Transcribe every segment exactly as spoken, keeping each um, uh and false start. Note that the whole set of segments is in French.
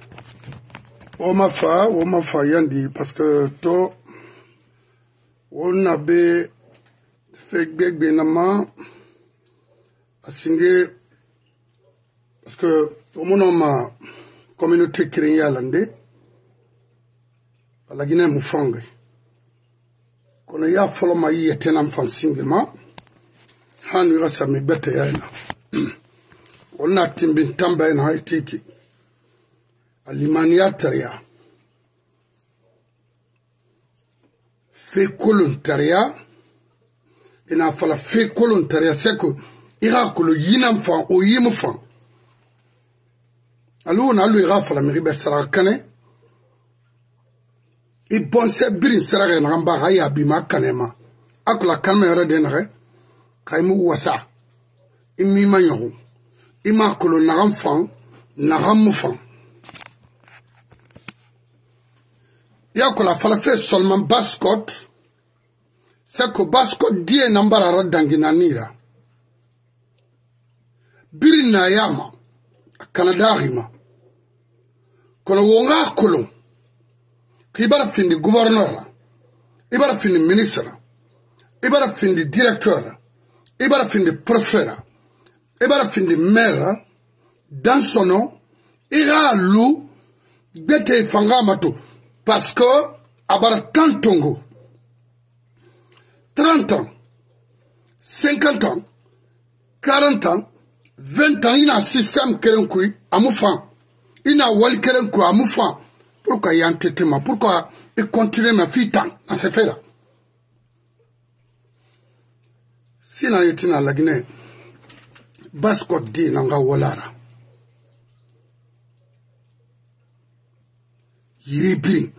Oma fa, oma fa yandi, parce que to, on avait fait beg benama, asingé, parce que, au moment ma communauté créée la Guinée moufangue. Qu'on a ya follow ma y était un enfant singlement, han ira sa mi bete yana. On a timbin tamba en haitiki. Alimania taria. Fe kolon taria. Ina fala fe kolon taria seko. Ira kolo yinam fan o yimu fan. Alou na alu ira fala miribe sarakane. I bonse birin sarare na gamba haya bima kanema. Akula kamera denare. Kaimu wasa. Imi manyohu. Ima kolo nagam fan. Nagam mufan. Yakola falafe seulement bascot. C'est que bascot die nambara radanginanira. Biri na yama. Canada rima. Kono wonga kolon. Ibara fin di gouverneur. Ibara fin di ministre. Ibara fin di directeur. Ibara fin di préfet. Ibara fin di maire. Dans son nom. Ira lou. Bete fanga mato. Parce que, abara tant tongo, trente ans, cinquante ans, quarante ans, vingt ans, il y a un système qui est à moufan. Il y a un wall qui est à moufan. Pourquoi il y a un tétéma? Pourquoi il continue ma fille tant dans ce fait-là? Si n'a été dans la Guinée, Basco dit n'anga walara. Yiribi.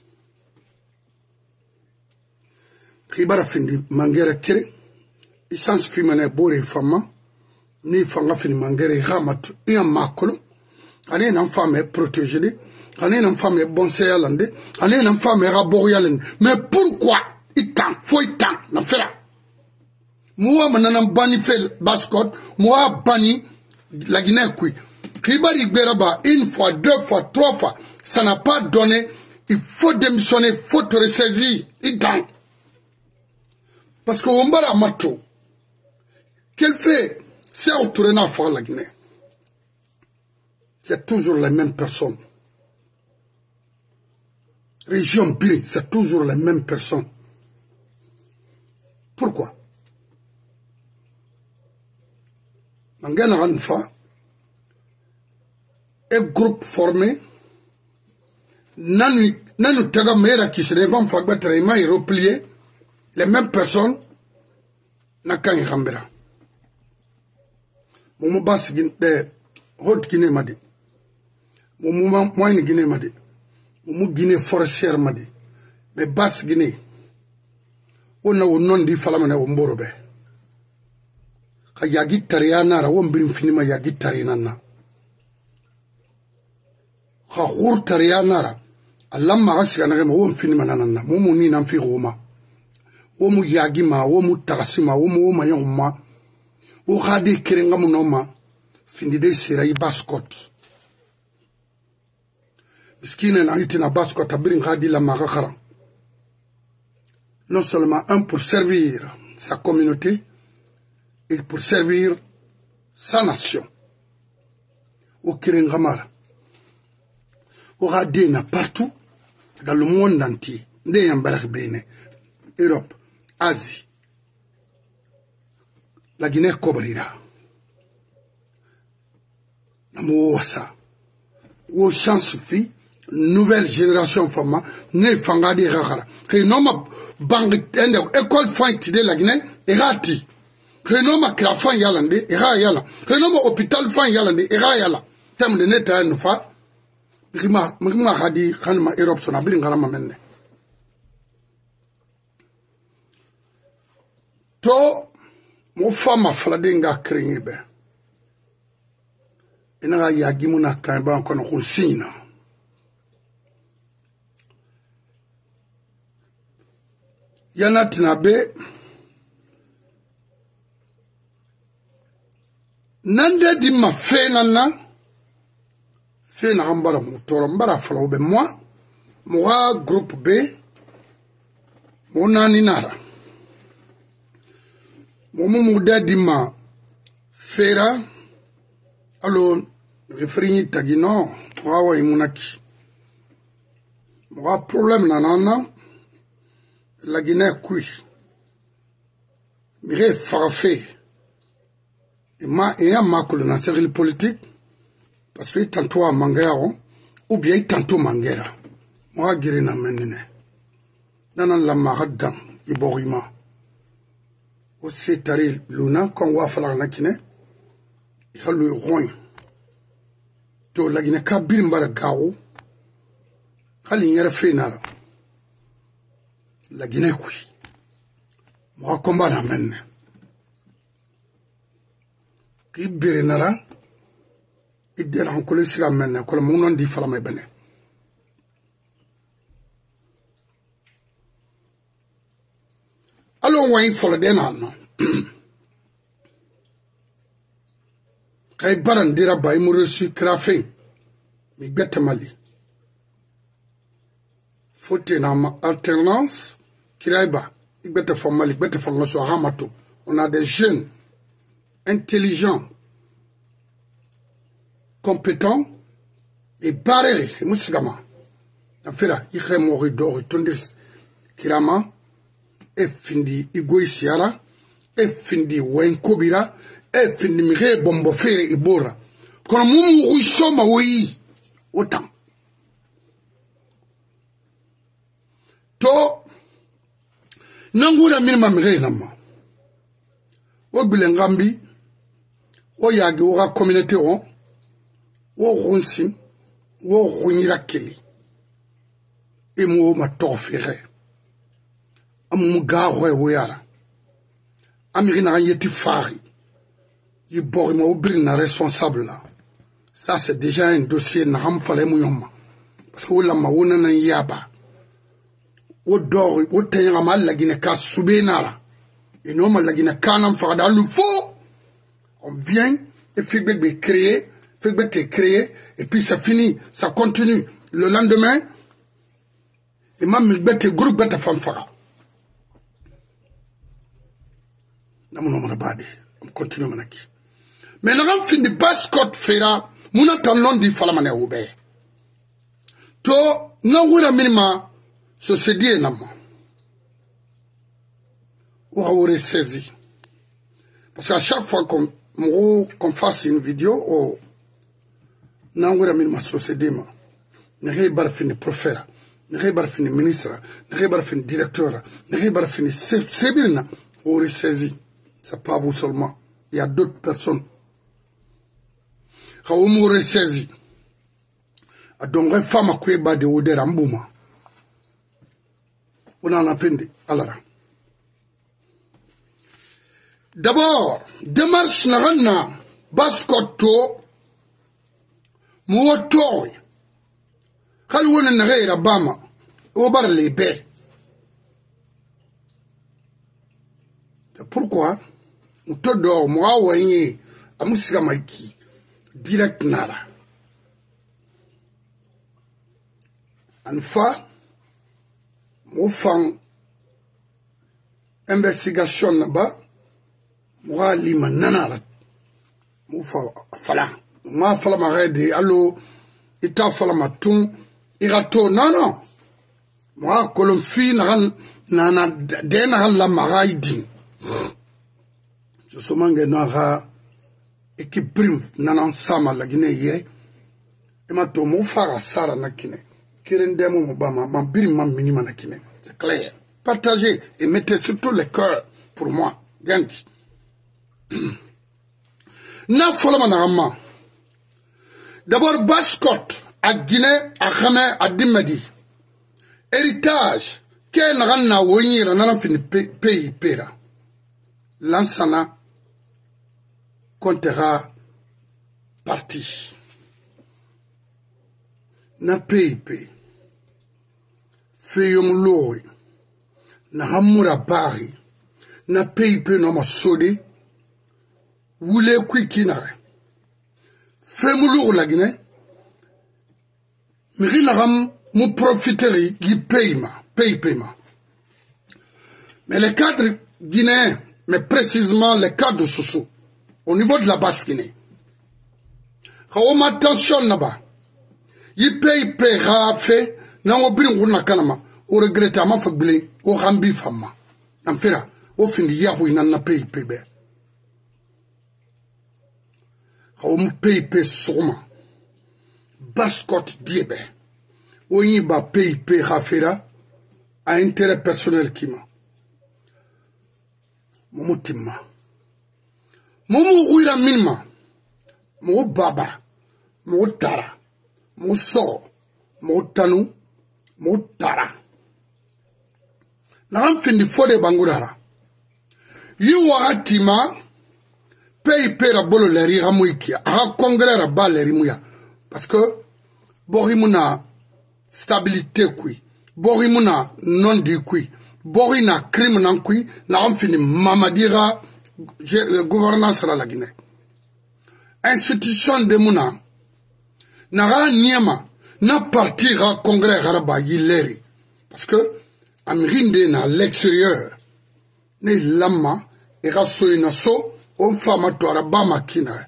Kibara findi mangere kere. Essence fimane bori fama. Ni fanga fini mangere ramatu. Iya makolo. Ane nan femme protégée. Ane nan femme bonse yalande. Ane nan femme rabor yalande. Mais pourquoi itan? Faut itan. Nan fera. Moi mananam bani fait bascot. Moi bani la Guinée kui. Kibara igberaba une fois, deux fois, trois fois. Ça n'a pas donné, il faut démissionner, il faut te ressaisir, itan. Parce que Ombara Mato, qu'elle fait, c'est autour à faire la Guinée. C'est toujours les mêmes personnes. Région Biri, c'est toujours les mêmes personnes. Pourquoi? Mangana Ranfa, un groupe formé, Nanu, nanu taga mera qui se devant fagba traima et replier les mêmes personnes na kan yambera. Momo bas de hot Guinée madi. Momo moine Guinée madi. Momo Guinée forestière madi. Mais bas Guinée. On a non di falamane omborobe. Ka yagi tariana ra wombirim finima yagi tarinana. Ka khur tariana ra Allah magasi kana kama wo mfini manana mumu ni na mfi Roma wo mu yagima wo mu tagasima wo mu ma yoma wo khadi kirenga munoma findi de sira bascot miskine na itina bascot abirin khadi la magakara non seulement un pour servir sa communauté et pour servir sa nation wo kirenga mara wo khadi na partout dans le monde entier, Europe, Asie, la Guinée cobrira. Namouassa. Où chance suffit, nouvelle génération femme, ne fangadi rara. Que non bang école fight de la Guinée, erati. Que non ma crafan yalande, era yala. Que non ma hôpital fan yalande, era yala. Thème de neta nous fa. Rima, Rima Hadi, Hanma Europe, son abri Garama Mene. To, mon femme a fladinga kringibe. Ina yagimuna kaiba kono kunsina. Yana tinabe. Nande di ma fe nana. fait na mbara motor mbara falo be moi moi groupe B mon aninara mon muda dima fera alors refrini tagino wawa imunaki moi problème nanana la Guinée kui mire farafé et ma et ma colonne série politique parce que tantôt à Mangero ou bien tantôt Mangera moi girina menine nanan la maradam iborima au setari luna quand wa fala nakine halu roin to la Guinée kabir mbara gawo hali yara fenara la Guinée kui moi combat na menne ki birinara idera hankole siga menne ko mo non di fala may bene allo way folo dena no kay baran dira bay mo reçu crafé mi bette mali faut une alternance kiraiba il bette formal il bette formal so hamato on a des jeunes intelligents compétents et barrés musigama afira ikhe mori do tondis kirama e findi igoisiara e findi wen kobira e findi mire bombo fere ibora kono mumu ushoma wi otam to nangura minima mire nama o bilengambi o yagi o communauté o o ronsi o ronyira keli e mo ma tofere amu gawe woyara amirina yeti fari yi bori mo brina responsable là ça c'est déjà un dossier na ham fale mu yomma parce que wala ma wona nan yaba o dor o tayanga mal la Guinée ka subénara et non mal la Guinée kanam fada le faux on vient et fait créer fait créer et puis ça finit ça continue le lendemain et même le groupe bête fanfara on continue manaki mais la fin de bascot fera muna talon di falamane oube to na wura minima so se die nama ou aure saisi parce qu'à chaque fois qu'on qu'on fasse une vidéo ou na wura minima so se dema ne rebar fin profera ne rebar fin ministre ne rebar fin directeur ne rebar fin sebirna ou saisi. C'est pas vous seulement. Il y a d'autres personnes. Quand vous m'aurez saisi, donc une femme a créé de Ouder Ambouma. On en a fait alors. D'abord, démarche n'a baskoto mouotori. Quand vous n'avez pas Bama, vous parlez les baies. Pourquoi? Tout dehors, moi, oué, à Moussiga Maïki, direct nara. En fa, mon fan, investigation là-bas, moi, lima nanara. Mon fa, fala. Moi, fala ma rede, allo, ita fala ma tung, irato, non, non. Moi, kolom fi, naran, nana, dena la maraïdin. Je suis mangué nara équipe prime nanan sama la Guinée yé et ma to mo fara sara na Guinée kiren demo mo bama ma bir ma minima na Guinée c'est clair partagez et mettez surtout le cœur pour moi ganki na folama na amma d'abord bascot à Guinée à Khamé à Dimadi héritage que na na wonyira na fini pays pera l'ansana comptera parti. Na P I P. Feyom loi. Na hamura bari. Na P I P no masodi. Wule kwikina. Femulur la Guinée. Miri lagam mou profiteri yi paye ma, paye paiement. Mais les cadres guinéens, mais précisément les cadres de Soussou, au niveau de la basse Guinée, quand attention là-bas, yi paye paye fait, n'a obrin ou na kanama, ou regrette à ma fablé, ou rambi fama. N'en fera, au fin de yahoo, il n'en a paye paye. Quand paye paye sûrement. Bascotte diebe. Oyi ba paye paye rafera à intérêt personnel qui m'a. Momo timma. Momo ouira minma. Mo baba. Mo tara. Mo so. Mo tanu. Mo tara. N'an fin di fode bangurara. Yi wagatima paye paye rabolo leri ramuikia. Aha congrès rabba leri muya. Parce que Borimuna stabilité kui, Borimuna non du kui, Borina crime nan kui, na on fini mamadira gouvernance à la Guinée. Institution de Muna, n'a niema, n'a partira congrès haraba yileri. Parce que Amrinde na l'extérieur, ne lama, et rasso inaso, on fama to araba makina.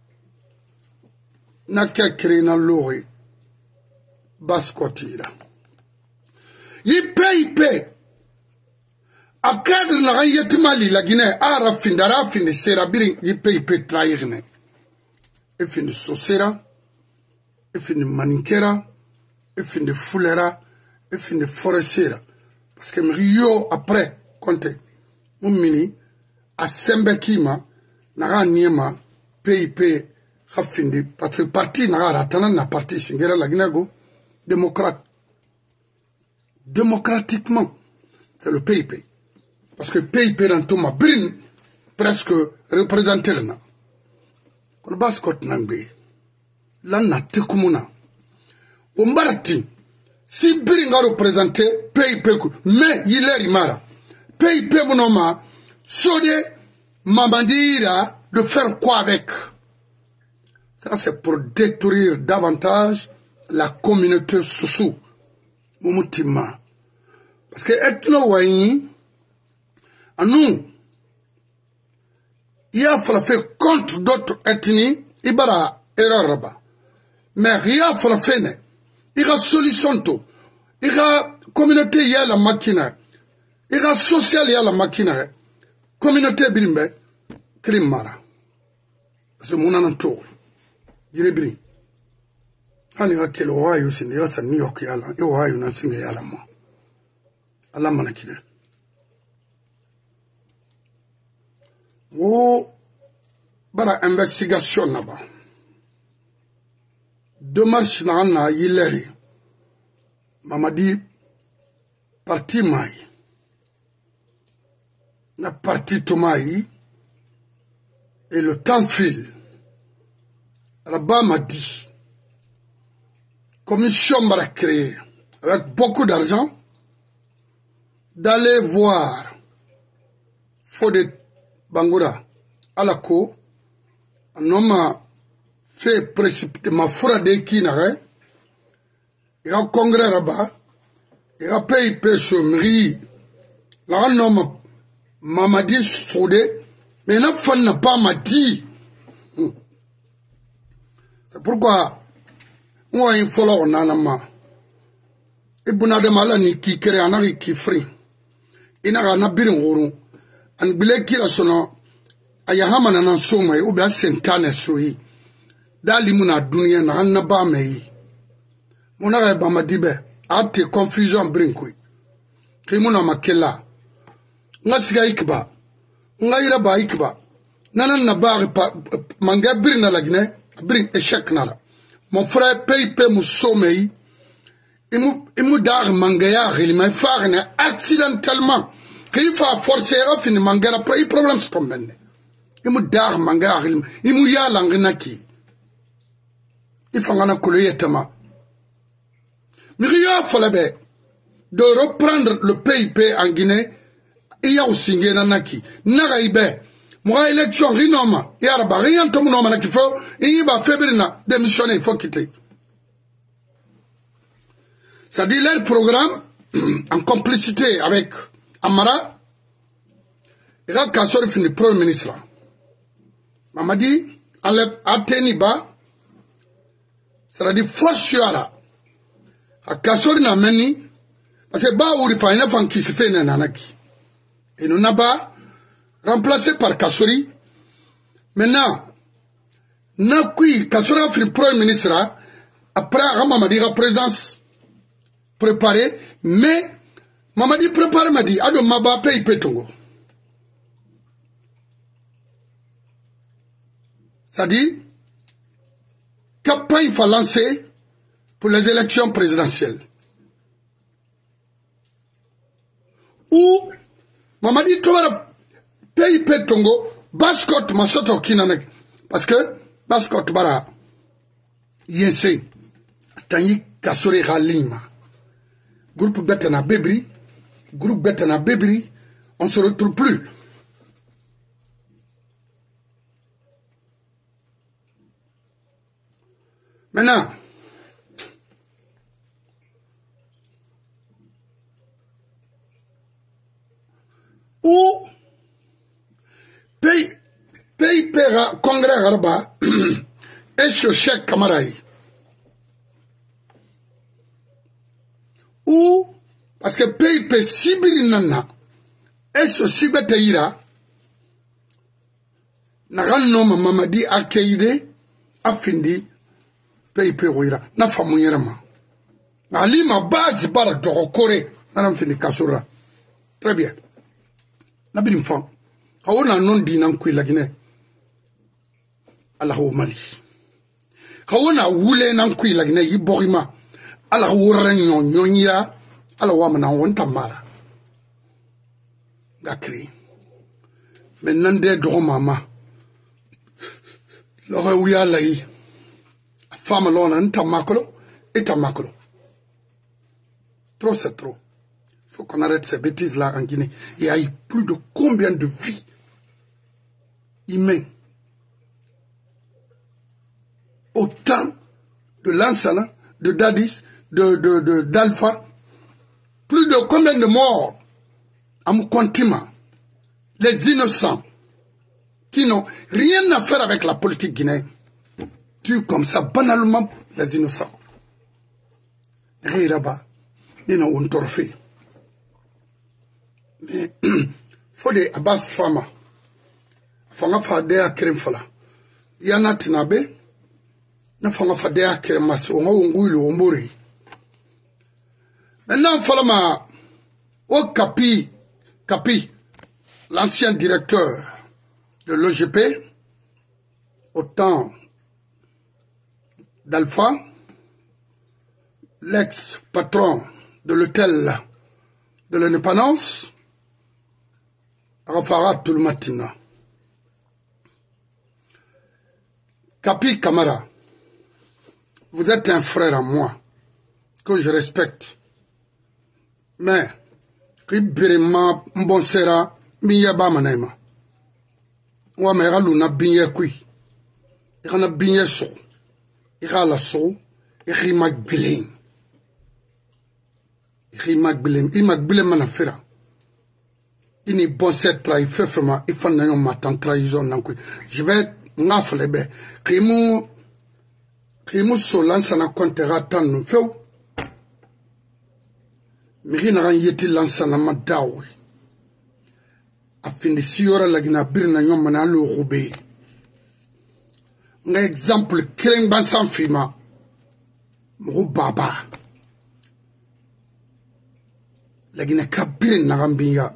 Na kekre na lori baskotira yi pay pay a cadre na yetimali la Guinée ara findara fin sera birin yi pay pay trahirne e fin sosera e fin maninkera e fin fulera e fin forestiera parce que Rio après compte un mini a sembekima na niema pay pay parce que le parti n'a pas parti singera la Guinée démocrate. Démocratiquement, c'est le P I P. Parce que le P I P dans tout ma brine presque représenté. Quand le bascot n'angbe, là n'a tekumuna. Umbarati, si brine a représenté P I P, mais il est rimara. P I P monoma, sode mamandira de faire quoi avec? Ça, c'est pour détruire davantage la communauté Soussou. Mumutima. Parce que ethno waïni, à nous, il a fallu contre d'autres ethnies, il y a erreur. Mais il a fallu faire, il y a solution tout. Il y a communauté, il y a la machine. Il y a social, il y a la machine. Communauté bilimbe, crime mara. C'est mon anantour. Jirebri. Hani ga kelo wayu sindi ga san New York yala. Yo wayu na singa yala ma. Allah manakide. Wo bara investigation naba. Démarche na na yileri. Mamadi parti mai. Na parti tomai. Et le temps file. Rabat m'a dit, commission m'a créé avec beaucoup d'argent d'aller voir Fodé Bangoura à la cour. Un homme a fait précipiter ma fraude qui n'aurait. Il a un congrès là-bas. Il a payé pêche mairie. Là, un homme m'a dit Fodé, mais la femme n'a pas m'a dit. C'est pourquoi moi il faut leur nanama. Et bon adamala ni qui crée un ari qui frit. Il n'a rien à bien ouru. Un billet qui a son ayahama nan soma ou bien sentane soui. Dali muna dunia na hanaba mei. Mona ba madibe. Ate confusion brinkui. Kimuna makela. Ngasiga ikba. Ngaira ba ikba. Nanan na ba manga birina la Guinée. Bring échec nala. Mon frère paye paye mou sommeil. Il mou dar mangaya il m'a fait accidentellement. Qu'il faut forcer à finir mangara après il problème se tombe. Il mou dar mangaya il mou ya langinaki. Il faut en couler tellement. Mais il a fallu de reprendre le P I P en Guinée. Il y a aussi naki. Naraïbe. Moi, élection, rinoma, et araba, rien de mon homme qu'il faut, et il va faire démissionner, il faut quitter. C'est-à-dire leur programme, en complicité avec Amara, il a cassé le premier ministre. Mamadi, enlève Ateniba, c'est-à-dire force Suara. A cassé le meni, parce que bah, ou il pas une femme qui se fait un nanaki. Et nous n'a pas remplacé par Kassori. Maintenant, n'a qui Kassori a fait le premier ministre, après, Mamadi a présidence préparée, mais Mamadi prépare m'a dit, Ado Maba paye Petongo. Ça dit, campagne il faut lancer pour les élections présidentielles. Ou, Mamadi Touara paye Petongo, Baskot Masoto Kinanek. Parce que, Baskot Bara, Yense, Tanyi Kassori Halima. Groupe Betana Bébri, groupe Betana Bébri, on ne se retrouve plus. Maintenant, où pays, pays paiera congrès Garba et ce chèque Kamaraï. Ou, parce que pays peut sibiri nana, et ce sibete ira, n'a rien nom Mamadi Akeide, Afindi, pays peut ira, n'a famouillèrement. N'a lima base barre de Rokore, n'a fini Kasura. Très bien. N'a bien une femme. Quand on a non dit n'en la Guinée, Allah au Mali. Quand on a voulu n'en la Guinée, il borima. Ala wurenyo nyonya ala wamana wonta mala gakri men nande do mama lo rewiya lay femme lona nta makolo et ta makolo trop c'est trop. Il faut qu'on arrête ces bêtises là en Guinée. Il y a eu plus de combien de vies humaines autant de Lansana, de Dadis, de, de, de, d'Alpha, plus de combien de morts à mon continent, les innocents, qui n'ont rien à faire avec la politique guinéenne, tuent comme ça, banalement, les innocents. Réiraba, ils n'ont un trophée. Mais, faut des Abbas Fama, Fanga Fadea Kremfala, Yana Tinabe, na Fanga Fadea Kremas, Ongo Ongulu Ombori. Maintenant, Falama, au Capi, Capi, l'ancien directeur de l'O G P, au temps d'Alpha, l'ex-patron de l'hôtel de l'indépendance, Rafara tout le matin. Capi Camara, vous êtes un frère à moi, que je respecte. Mais, qui birima mbonsera miya ba manema. Wa me galu na binya kui. Ira na binya so. Ira la so. Iri magbilim. Iri magbilim. Iri magbilim manafera. Ini bonset trai fefema. Ifan na yon matan trahison nan kui. Je vais ngafle be. Kimu. Kimu so lansa na kontera tan nou feu. Miri na yeti lansa na madawi. Afin de siora la gina birna yon mana lo roube. Nga exemple kering bansan fima. Mou baba. La gina kabir na rambiya.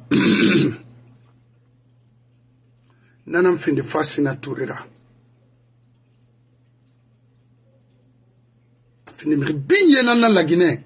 Nanam fin de fascina tourera. Afin de miri binye nanan la Guinée.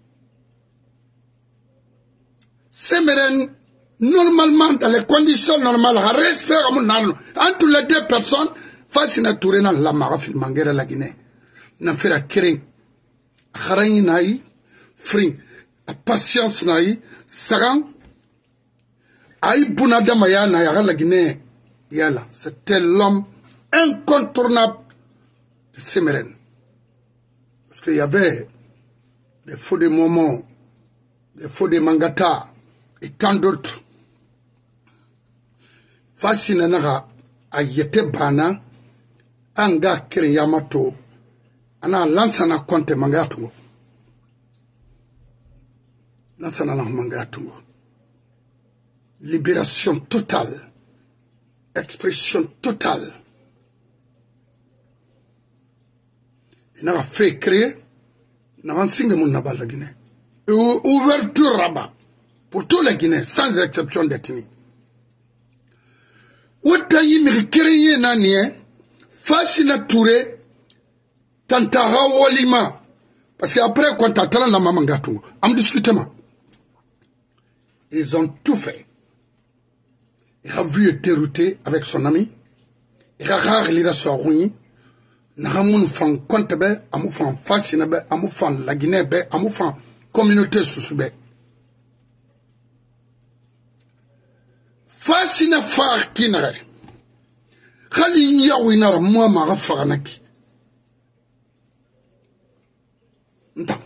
Semeren, normalement, dans les conditions normales, respect entre les deux personnes, fascina tourena la marafil mangera la Guinée. N'a fait la kering. Kharayi naï, fring, la patience naï, saran, aïe bunadamaya naïra la Guinée. Yala, c'était l'homme incontournable de Semeren. Parce qu'il y avait des Fodé Momo, des Fodé Mangata et tant d'autres. Fascinanara a yete bana anga kiri yamato ana lansana konte mangatungo. Lansana na mangatungo. Libération totale. Expression totale. Il n'a fait créer, n'a pas signé mon nabal la Guinée. Ouverture rabat pour tous les Guinéens, sans exception d'ethnie. Outa yimiri créé nanie, fascina touré, tantara walima. Parce qu'après, quand t'attends la maman gâteau, on discute. Ils ont tout fait. Il a vu être dérouté avec son ami. Il a rarement la soirée. Nahamoun fan compte be, amou fan fascine be, amou fan la Guinée be, amou fan communauté sous be. Fascine far kinare. Khali yawinara moi ma rafaranaki. Ntam.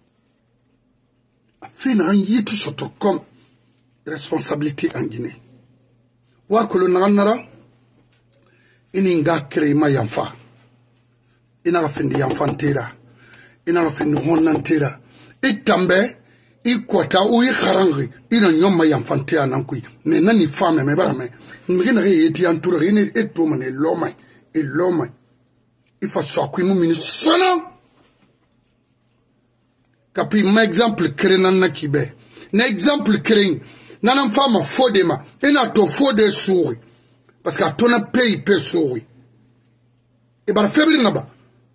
Afin un yitu soto comme responsabilité en Guinée. Wa kolo nanara ininga créé ma yanfa. Ina ga findi yanfantera ina ga findi honnantera itambe ikwata o yi kharangi ina nyoma yanfantea nankui mais nani femme me barame ngina re yeti antura ine eto mane loma e loma ifa so ku mu mini sono kapi ma exemple krenan na kibe na exemple kren nana femme fodema ina to fode souri parce que tona pays pe souri e bar febri naba.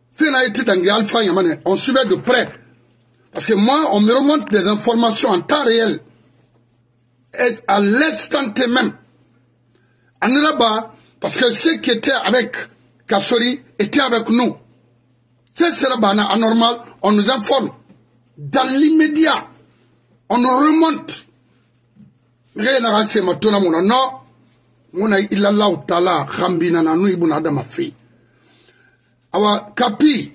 On suivait de près. Parce que moi, on me remonte des informations en temps réel. À l'instant même. En là-bas, parce que ceux qui étaient avec Kassori étaient avec nous. C'est cela, anormal, on nous informe. Dans l'immédiat, on nous remonte. Rien à raser, non. Mon illallah ta'ala, rambina na nous ibuna da ma fille. Awa kapi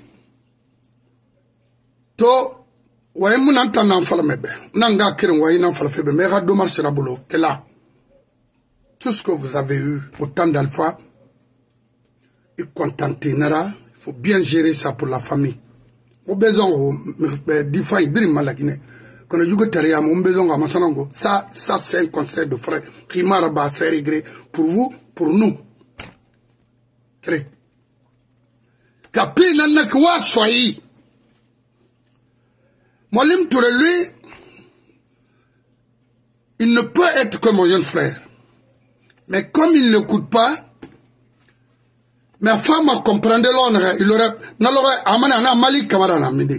to waye munan tan nan fala mebe nanga kirin waye nan fala febe mais rado marchera bolo est là. Tout ce que vous avez eu autant d'alpha et contenté nara, il faut bien gérer ça pour la famille. Mon besoin difa ibiri malagine quand je go taria mon besoin à masanango ça ça c'est un conseil de frère qui maraba c'est réglé pour vous pour nous. Très Kapi nanak wa soyi. Molim Touré, lui, il ne peut être que mon jeune frère. Mais comme il ne l'écoute pas, ma femme a compris l'honneur, il aurait, n'aurait, amana na mali kamara na midi.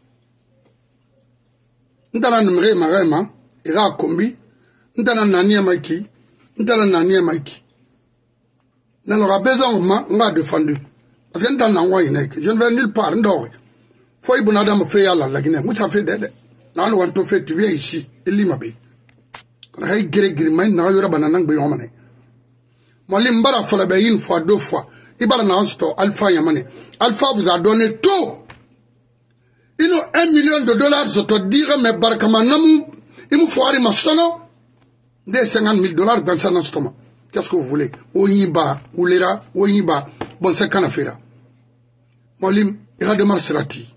Ndana numre marema, ira kombi, ndana nania maiki, ndana nania maiki. N'aura besoin de moi, on a défendu. Parce que je ne vais nulle part, il faut que je fasse la Guinée. Moi, ça fait d'aide. Je fait, tu viens ici, il m'a dit. Quand je suis gré, gré, mais je suis un banana. Moi, je suis fait une fois, deux fois. Il y a Alpha Yamane. Alpha vous a donné tout. Il a un million de dollars, je te dirai, mais Barakamanamou, il me faut aller ma sono. Des cinquante mille dollars dans sa stomac. Qu'est-ce que vous voulez? Oyiba, Oulera, Oyiba. Bon, c'est qu'un affaire. Molim, il y a de Marserati.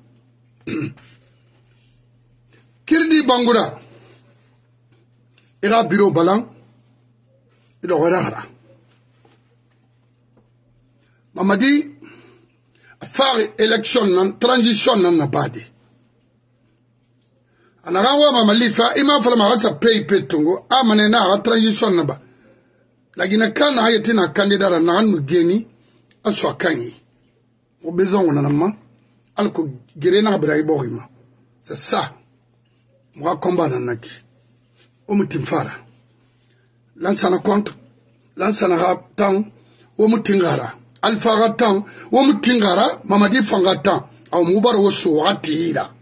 Kirdi Bangoura. Il y a bureau balan. Il y a rara. Mamadi, faire élection, transition, n'a pas dit. Anarawa Mamalifa, il m'a fallu ma paye petongo. Ah, manena, transition, n'a pas. La Guinée-Can a été un candidat à Nan Guinée. Aswa kanyi au besoin on a alko gerena brai borima c'est ça moi combat nanaki o mutim fara lansana compte lansana temps o mutingara alfa temps o mutingara mamadi fanga temps au mubar o so atira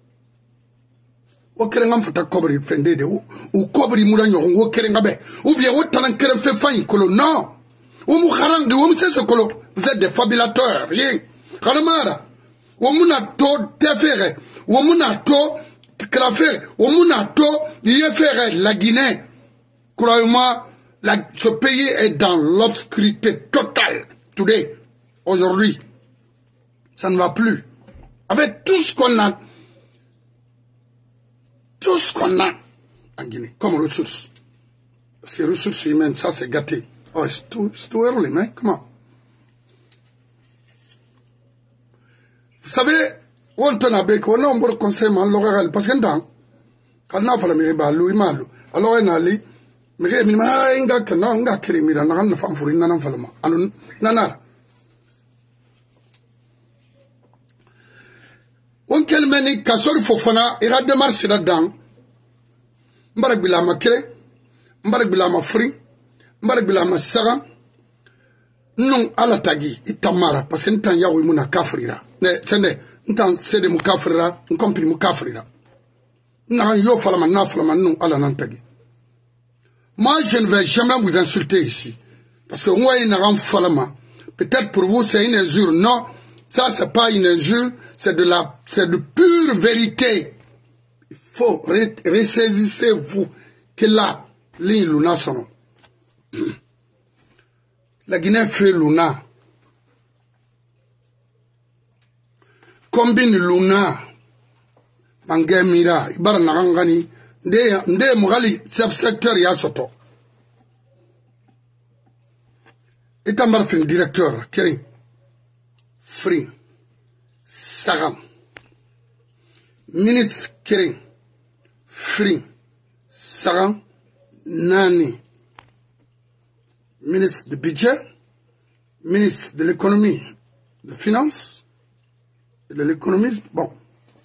o kerenga mfata kobri fende de o kobri muranyo o kerenga be ou bien o talan kere fe fan kolo non o mu kharang de o mu se kolo. Vous êtes des fabulateurs, rien. Karamara, Womuna to tefere, Womuna to que l'affaire, au Munato, il y a fait la Guinée. Croyez-moi, ce pays est dans l'obscurité totale. Today, aujourd'hui, ça ne va plus. Avec tout ce qu'on a, tout ce qu'on a en Guinée, comme ressources. Parce que les ressources humaines, ça c'est gâté. Oh, c'est tout, c'est tout early, mais comment? Vous savez, on peut n'avoir qu'on a un bon conseil, mais on parce que dans, quand on a fait la miriba, lui, malo, alors on a dit, mais il y a un gars qui n'a pas de crédit, il n'a pas de femme pour une nana femme. Alors, nana. On quel meni kasori fofana, il a démarché là-dedans. Mbarak bilama kere, mbarak bilama free, mbarak bilama saga. Non, ala tagi, itamara, parce que nous t'en yaoui mouna kafrira. C'est ne, nous t'en sede mou kafrira, nous compris mou kafrira. N'a yo falama, n'a falama, non, ala nantagi. Moi, je ne vais jamais vous insulter ici. Parce que moi, il n'a rien falama. Peut-être pour vous, c'est une injure. Non, ça, c'est pas une injure, c'est de la, c'est de pure vérité. Il faut, ressaisissez-vous que là, l'île Luna son. La Guinée fait Luna. Combine Luna. Mangé Mira. Ibar Narangani. Nde, nde Mougali, chef secteur ya soto. Et Marfin, directeur, Kering. Free. Sagam. Ministre Kering. Free. Sagam. Nani. Ministre du budget, ministre de l'économie, de finances, et de l'économie, bon.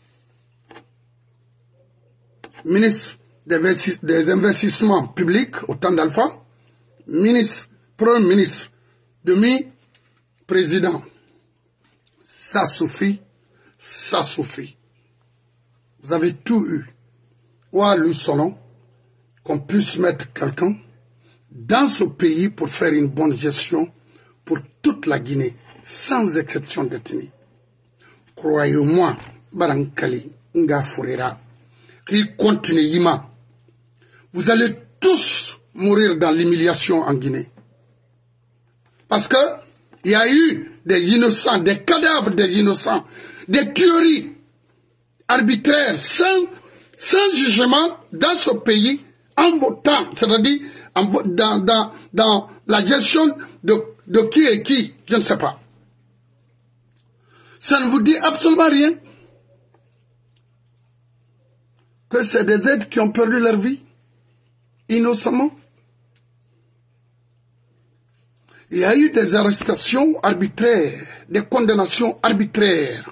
Ministre des investissements publics au temps d'Alpha, ministre, premier ministre, demi-président. Ça suffit, ça suffit. Vous avez tout eu. Ou à lui selon qu'on puisse mettre quelqu'un dans ce pays pour faire une bonne gestion pour toute la Guinée, sans exception d'ethnie. Croyez-moi, Barankali, Nga Fourera, qui continue Yima, vous allez tous mourir dans l'humiliation en Guinée. Parce que il y a eu des innocents, des cadavres des innocents, des tueries arbitraires sans, sans jugement dans ce pays en votant, c'est-à-dire Dans, dans, dans la gestion de, de qui est qui, je ne sais pas. Ça ne vous dit absolument rien. Que c'est des êtres qui ont perdu leur vie, innocemment. Il y a eu des arrestations arbitraires, des condamnations arbitraires.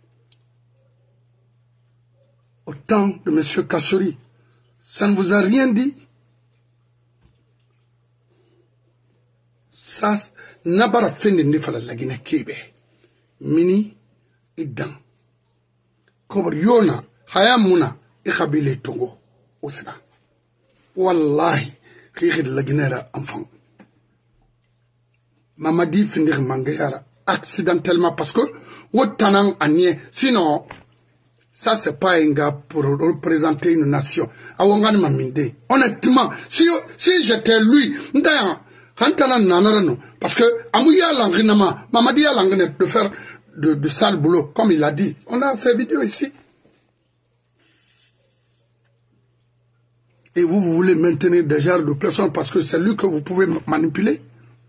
Au temps de M. Kassori, ça ne vous a rien dit? Ça, nabara fendi ni fala la Guinée kebe. Mini, idan. Kobar yona, hayamuna, ikhabile tongo. Osina. Wallahi, kiri la Guinée la enfant. Mamadi fendi mangayara, accidentellement, parce que, wotanang anye, sinon, ça c'est pas un gars pour représenter une nation. Awangani maminde. Honnêtement, si, si j'étais lui, d'ailleurs, parce que Amouya Langrinama, Mamadi a Langrinet de faire de, de sale boulot, comme il a dit. On a ces vidéos ici. Et vous, vous voulez maintenir des genres de personnes parce que c'est lui que vous pouvez manipuler.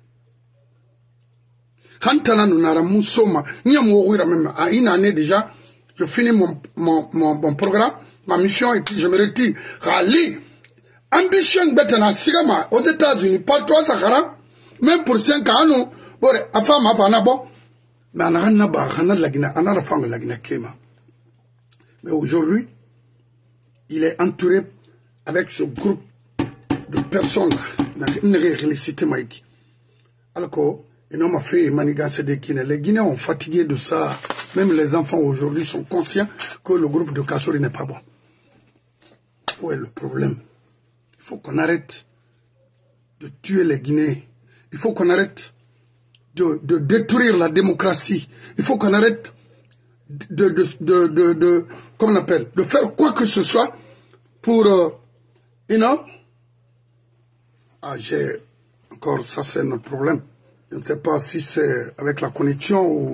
Hantana Nunaramu Soma, même à une année déjà, je finis mon, mon, mon, mon programme, ma mission, et puis je me retire. Rallye. Ambition betana sigama aux États-Unis, pas trois Sahara, même pour cinq ans, non. Bon, à femme, à femme, bon. Mais on a un naba, on a la Guinée, on a la femme de la Guinée Kéma. Mais aujourd'hui, il est entouré avec ce groupe de personnes-là. Une réalité maïki. Alors que, ils ont fait manigancer des Guinéens. Les Guinéens ont fatigué de ça. Même les enfants aujourd'hui sont conscients que le groupe de Kassori n'est pas bon. Où est le problème? Il faut qu'on arrête de tuer les Guinéens. Il faut qu'on arrête de, de détruire la démocratie. Il faut qu'on arrête de, de, de, de, de comment on appelle, de faire quoi que ce soit pour, euh, you know, ah, j'ai, encore, ça c'est notre problème. Je ne sais pas si c'est avec la connexion ou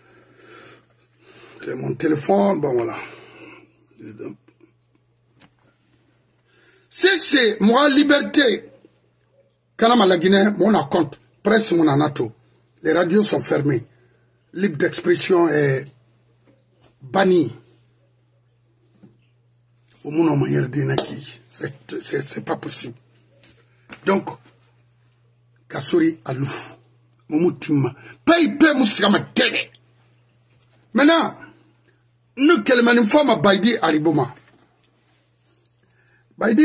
c'est mon téléphone, bon voilà. Si c'est moi, liberté, quand on a la Guinée, mon compte, presse mon anato, les radios sont fermées, libre d'expression est banni. Au monde manière d'inaki, c'est pas possible. Donc, Kasori Alouf, Moumoutima, paye paye moussama télé. Maintenant, nous, quelle manifeste à Baïdi Ariboma. Baïdi,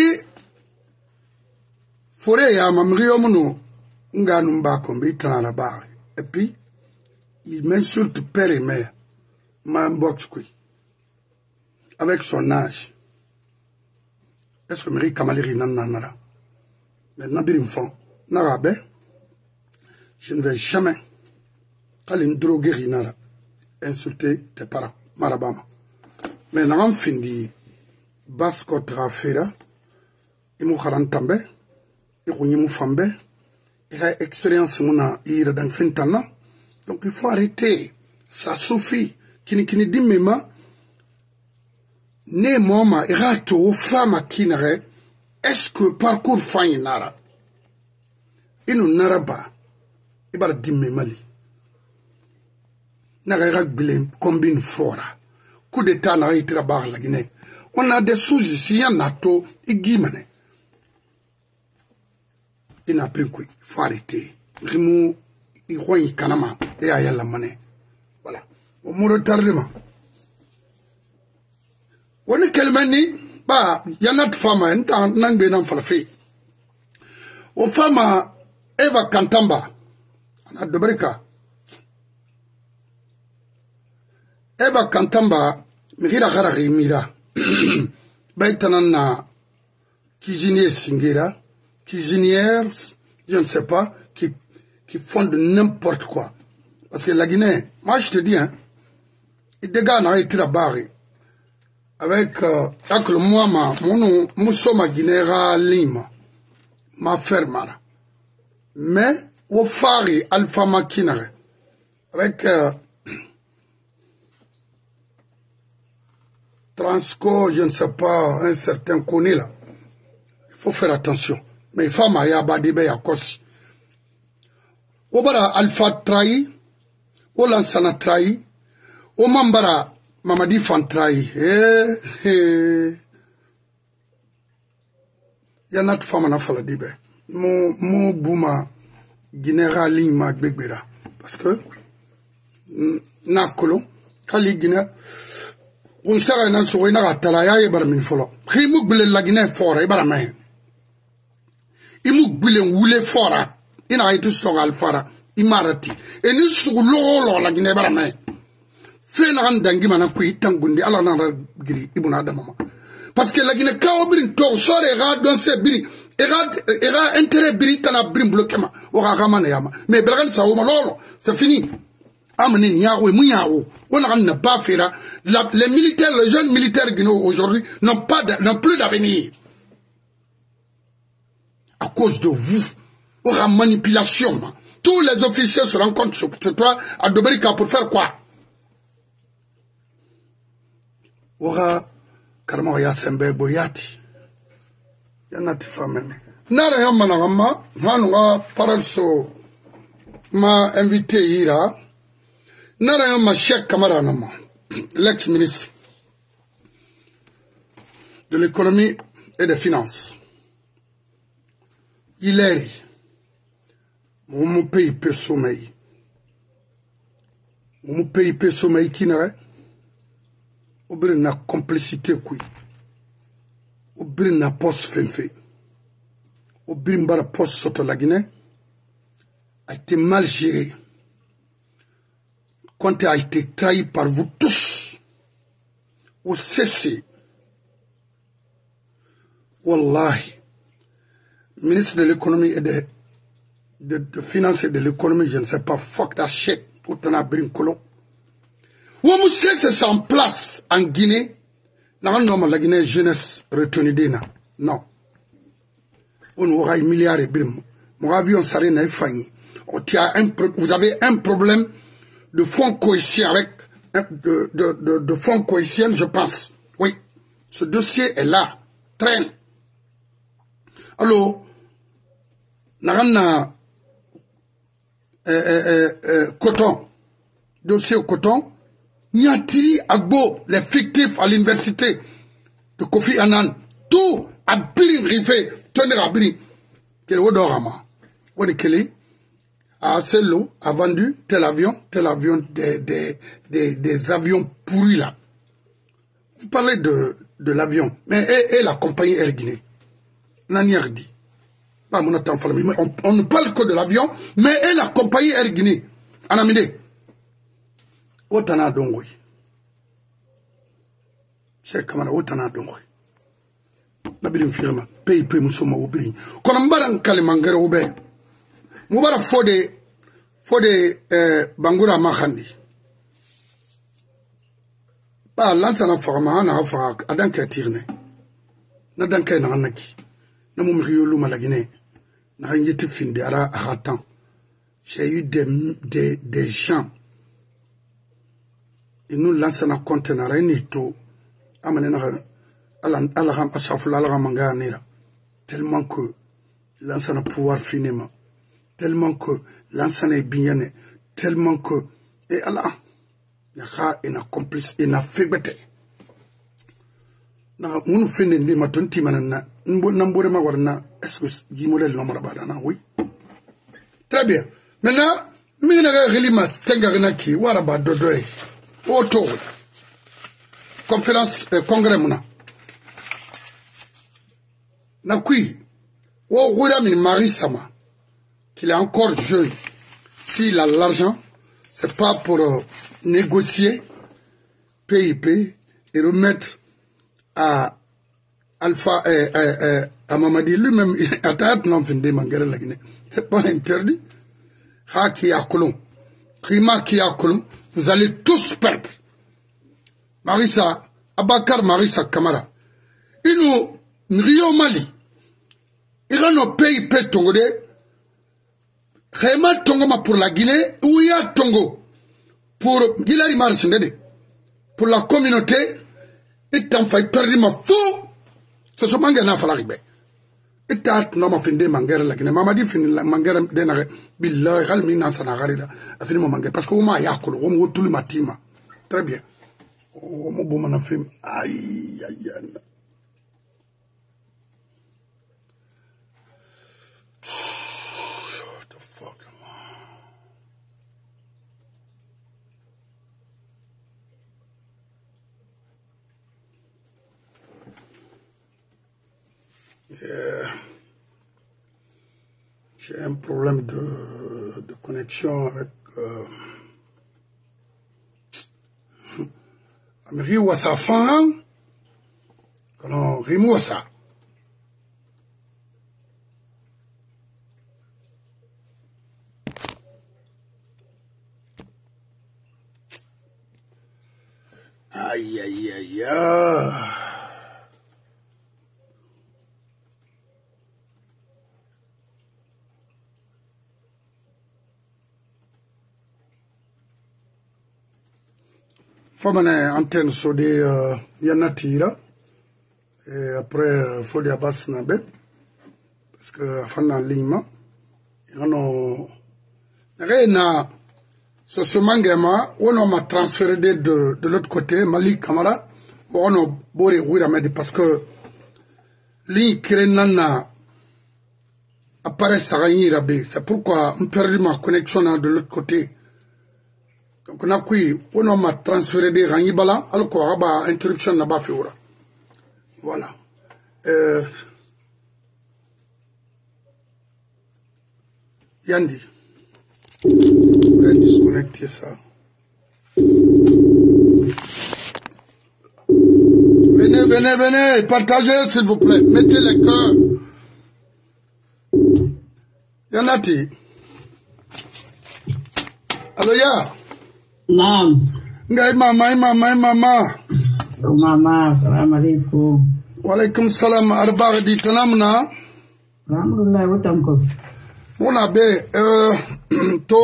forêt ya mamrio mounou, nga numba kombi tana la barre. Et puis, il m'insulte père et mère, ma box kui, avec son âge. Est-ce que Mary Kamaleri nanana? Maintenant, birim fond, n'arabe, je ne vais jamais, quand une drogue rinara, insulter tes parents, marabama. Mais n'en fini, basko trafera, imu karantambe, imu fambe, il a expérience mona ira dans fintana. Donc il faut arrêter, ça suffit. Kini kini dimema, ne moma irato fama kinare, est-ce que parcours fagne nara? Inu naraba, ibar dimemali. Nara bilem combine fora. Coup d'état n'a été là-bas la Guinée. On a des sous ici, un nato, et guimane. Il n'a plus quoi. Il faut arrêter. Rimou, il croit qu'il kanama, et aïe la monnaie. Voilà. Au mot de tardement. On est quel mani, bah, y en a de femmes, un temps, n'en bien en falafé. Aux femmes, Eva Kantamba, on a de brica. Eva Kantamba, Mira Harari Mira, Baïtanana, cuisinier Singira, cuisinière, je ne sais pas, qui, qui font de n'importe quoi. Parce que la Guinée, moi je te dis, hein, il dégage n'a été la barre. Avec, euh, avec le moi, mon mousso ma Guinée, Lima, ma ferme. Mais, au fari, Alpha Makinare, avec, euh, Transco, je ne sais pas, un certain connaît là. Il faut faire attention. Mais femme a yabadebe ya kosi. Obara Alpha trahi, o lansana trahi, o mambara Mamadi fan trahi. Eh, eh. Yanat femme na fala dibe. Mo, mo bouma, Guinera Lima Gbegbera. Parce que, nakolo, Kali Guinée, on sera dans ce qu'on a talaya et barmin folo. Il m'a brûlé la Guinée fort et barmin. Il m'a brûlé oulé fort. Il a été sur Alfara. Il m'a raté. Et nous sur l'eau la Guinée barmin. Fait un dangi mana kui tangundi ala nara giri ibuna adamama. Parce que la Guinée kao brin to sore ra don se biri. Era era intérêt biri tana brin bloquema. Ora ramane yama. Mais bragan sa oma lolo. C'est fini. Amenez Niaou et Mouyaou. On n'a pas fait là. Les militaires, les jeunes militaires guinéens aujourd'hui n'ont pas, n'ont plus d'avenir. À cause de vous. Aura manipulation. Tous les officiers se rencontrent sur toi à Doberika pour faire quoi? Aura Karamo Yasembe Boyati. Yanati Fameme. Nara Yamanama, Hanwa Paralso m'a invité Ira. Nara ma chère camarade, l'ex-ministre de l'économie et des finances. Il est mon pays peut sommeil. Mon pays peut sommeil qui n'a pas complicité qui. Obrin na poste fait. Obrin bara poste soto la Guinée a été mal géré. Quand il a été trahi par vous tous, au C C, Wallahi, ministre de l'économie et de, de, de finances et de l'économie, je ne sais pas, fuck that shit, ou t'en as brincolo. Où c'est en place en Guinée, non, la Guinée jeunesse retenue d'Ena. Non. On aura un milliard de brimes. Mon avion s'arrête n'a Vous avez un problème de fonds cohésion avec, de, de, de, de fonds cohésion, je pense. Oui. Ce dossier est là. Traîne. Alors, Narana, euh, euh, euh, coton, dossier au coton, Niatiri Agbo, les fictifs à l'université de Kofi Annan, tout a bien rivé, tenir à bien. Quel odorama. Wadi Kelly a assez l'eau, a vendu tel avion, tel avion, des, des, des, des avions pourris là. Vous parlez de, de l'avion, mais et, et la compagnie Air Guinée. Nanière dit. Pas mon attend, on, on ne parle que de l'avion, mais et la compagnie Air Guinée. Anamide. Otana Dongwe. Cheikh Kamara, Otana Dongwe. Nabirim firma, pays peu musoma obiri. Konambaran kalimangere obe. Mubara fode, fode eh, Bangura Mahandi. Ba lansa na forma na afa adanka tirne. Na danka na anaki. Na mumriolu malagine. Na yeti finde ara hatan. J'ai eu des, des, des gens. Et nous lançons un conteneur et nous tout. Tellement que lançons un pouvoir finement. Tellement que lançons un bien. Tellement que. Et Allah. Il y a un complice. Il y a un faiblesse. Nous faisons des matons qui manent. Nous n'avons est-ce que Jimolel n'a pas oui. Très bien. Maintenant, nous avons Tengarinaki, Waraba Dodoe, Auto, conférence, euh, congrès Mouna. Nakui, Wo Wiramin Marisama, qu'il est encore jeune, s'il a l'argent, c'est pas pour euh, négocier P I P et remettre à Alpha, euh, euh, euh, à Mamadi, lui-même, à Taat non fin de Mangere la Guinée. C'est pas interdit. Ha qui a colon, Rima qui a colon, vous allez tous perdre. Marissa, Abakar Marissa Kamara. Il nous, Rio Mali, il y a nos pays P Tongode, Rema Tongoma pour la Guinée, ou il y a Tongo, pour Gilari Marsendede, pour la communauté, et t'en fais perdre ma fou, ce sont mangana falaribe. Et t'as non fin de mangere la Guinée, Mamadi fin la mangere denare, billahi halmi na sanagarida, a fini mon mangere, parce que au moins yakolo, au moins tout le matin. Très bien. Au moins bon mon film. Aïe, aïe, aïe. What the fuck, yeah. J'ai un problème de, de connexion avec euh, Amiri Wassa Fan. Quand Rimou Wassa. Aïe, aïe, aïe, aïe. Faut mener antenne sur des euh, Yanatira et après euh, faut des Abbas Nabe parce que à fin d'enlignement il y en a rien sur ce mangama on m'a transféré de de, de l'autre côté Malik Kamara on a boré Wiramedi parce que ligne Kirenana apparaît Sarani Rabé c'est pourquoi on perd ma connexion de l'autre côté. Donc, on a pris, on m'a transféré des Rangibala, alors qu'on a une interruption là-bas. Voilà. Euh, Yandi, je vais disconnecter ça. Venez, venez, venez, partagez s'il vous plaît, mettez les cœurs. Yanati. Alors, ya. Naam. Ngai mama, mama, mama. Mama, salam alaikum. Wa alaikum salam. Arba di tanamna. Alhamdulillah, wotamko. Mona be euh to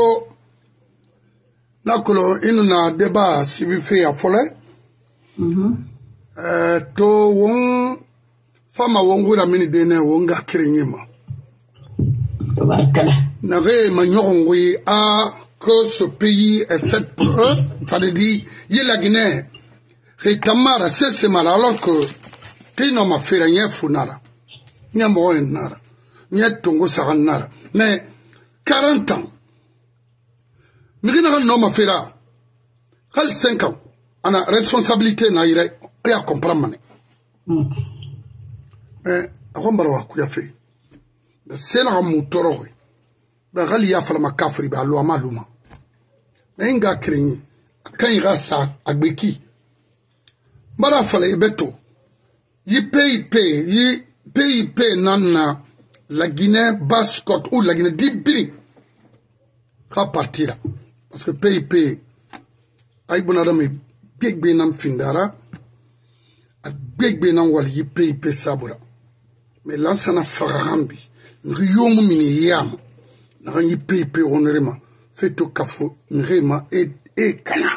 nakolo inu na débat civi fait à folle. Mhm. Euh to won fama wongu la mini dene wonga kirenyima. Tabarakala. Nare manyongwi a que ce pays est fait pour eux, ça veut dire y la Guinée. Rétamara c'est mal alors que tino ma fait rien funara. Nyamo nara. Nyetongo saranara. Mais quarante ans. Migina no ma fait là. Quel cinq ans. On a responsabilité na ire et à comprendre mané. Mais avant baro kuya fait. C'est la mutoro. Ba gali ya fala makafri ba lo amaluma. Mais inga krenyi. Kan ira sa agbeki. Bara fala ibeto. Yi pay pay yi pay pay nana la Guinée basse-côte ou la Guinée d'Ibiri va partir parce que P I P ay bonadame big benam findara a big benam wal yi P I P sabura mais lansana farahambi nriyomu mini yam na yi P I P honorema feto kafo nrema et et kana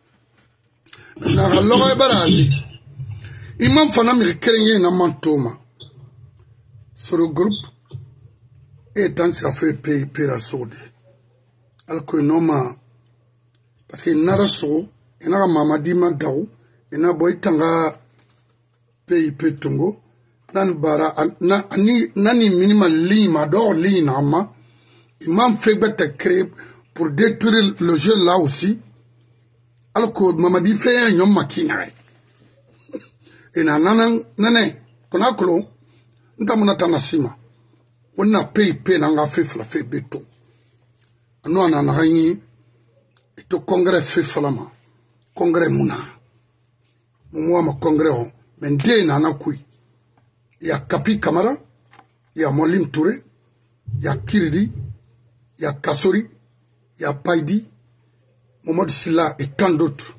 na logo barali imam fana mi kerenye na mantoma sur le groupe et tant ça fait P I P la sourde alors que non ma parce que nara so ina mamadi ma daw ina boy tanga P I P tungo nan bara na ni nani minimal lima do lina ma imam fait bête créer pour détruire le jeu là aussi alors que mamadi fait un yom makina ina nanan nane konakolo ntamuna tanasima on a P I P nanga fait la fait beto anu ana nagani to congrès fait flama congrès muna moi ma congrès on mende na na kui ya Kapi Kamara ya Molim Touré ya Kiridi ya Kasori ya Paidi Mohamed Silla et tant d'autres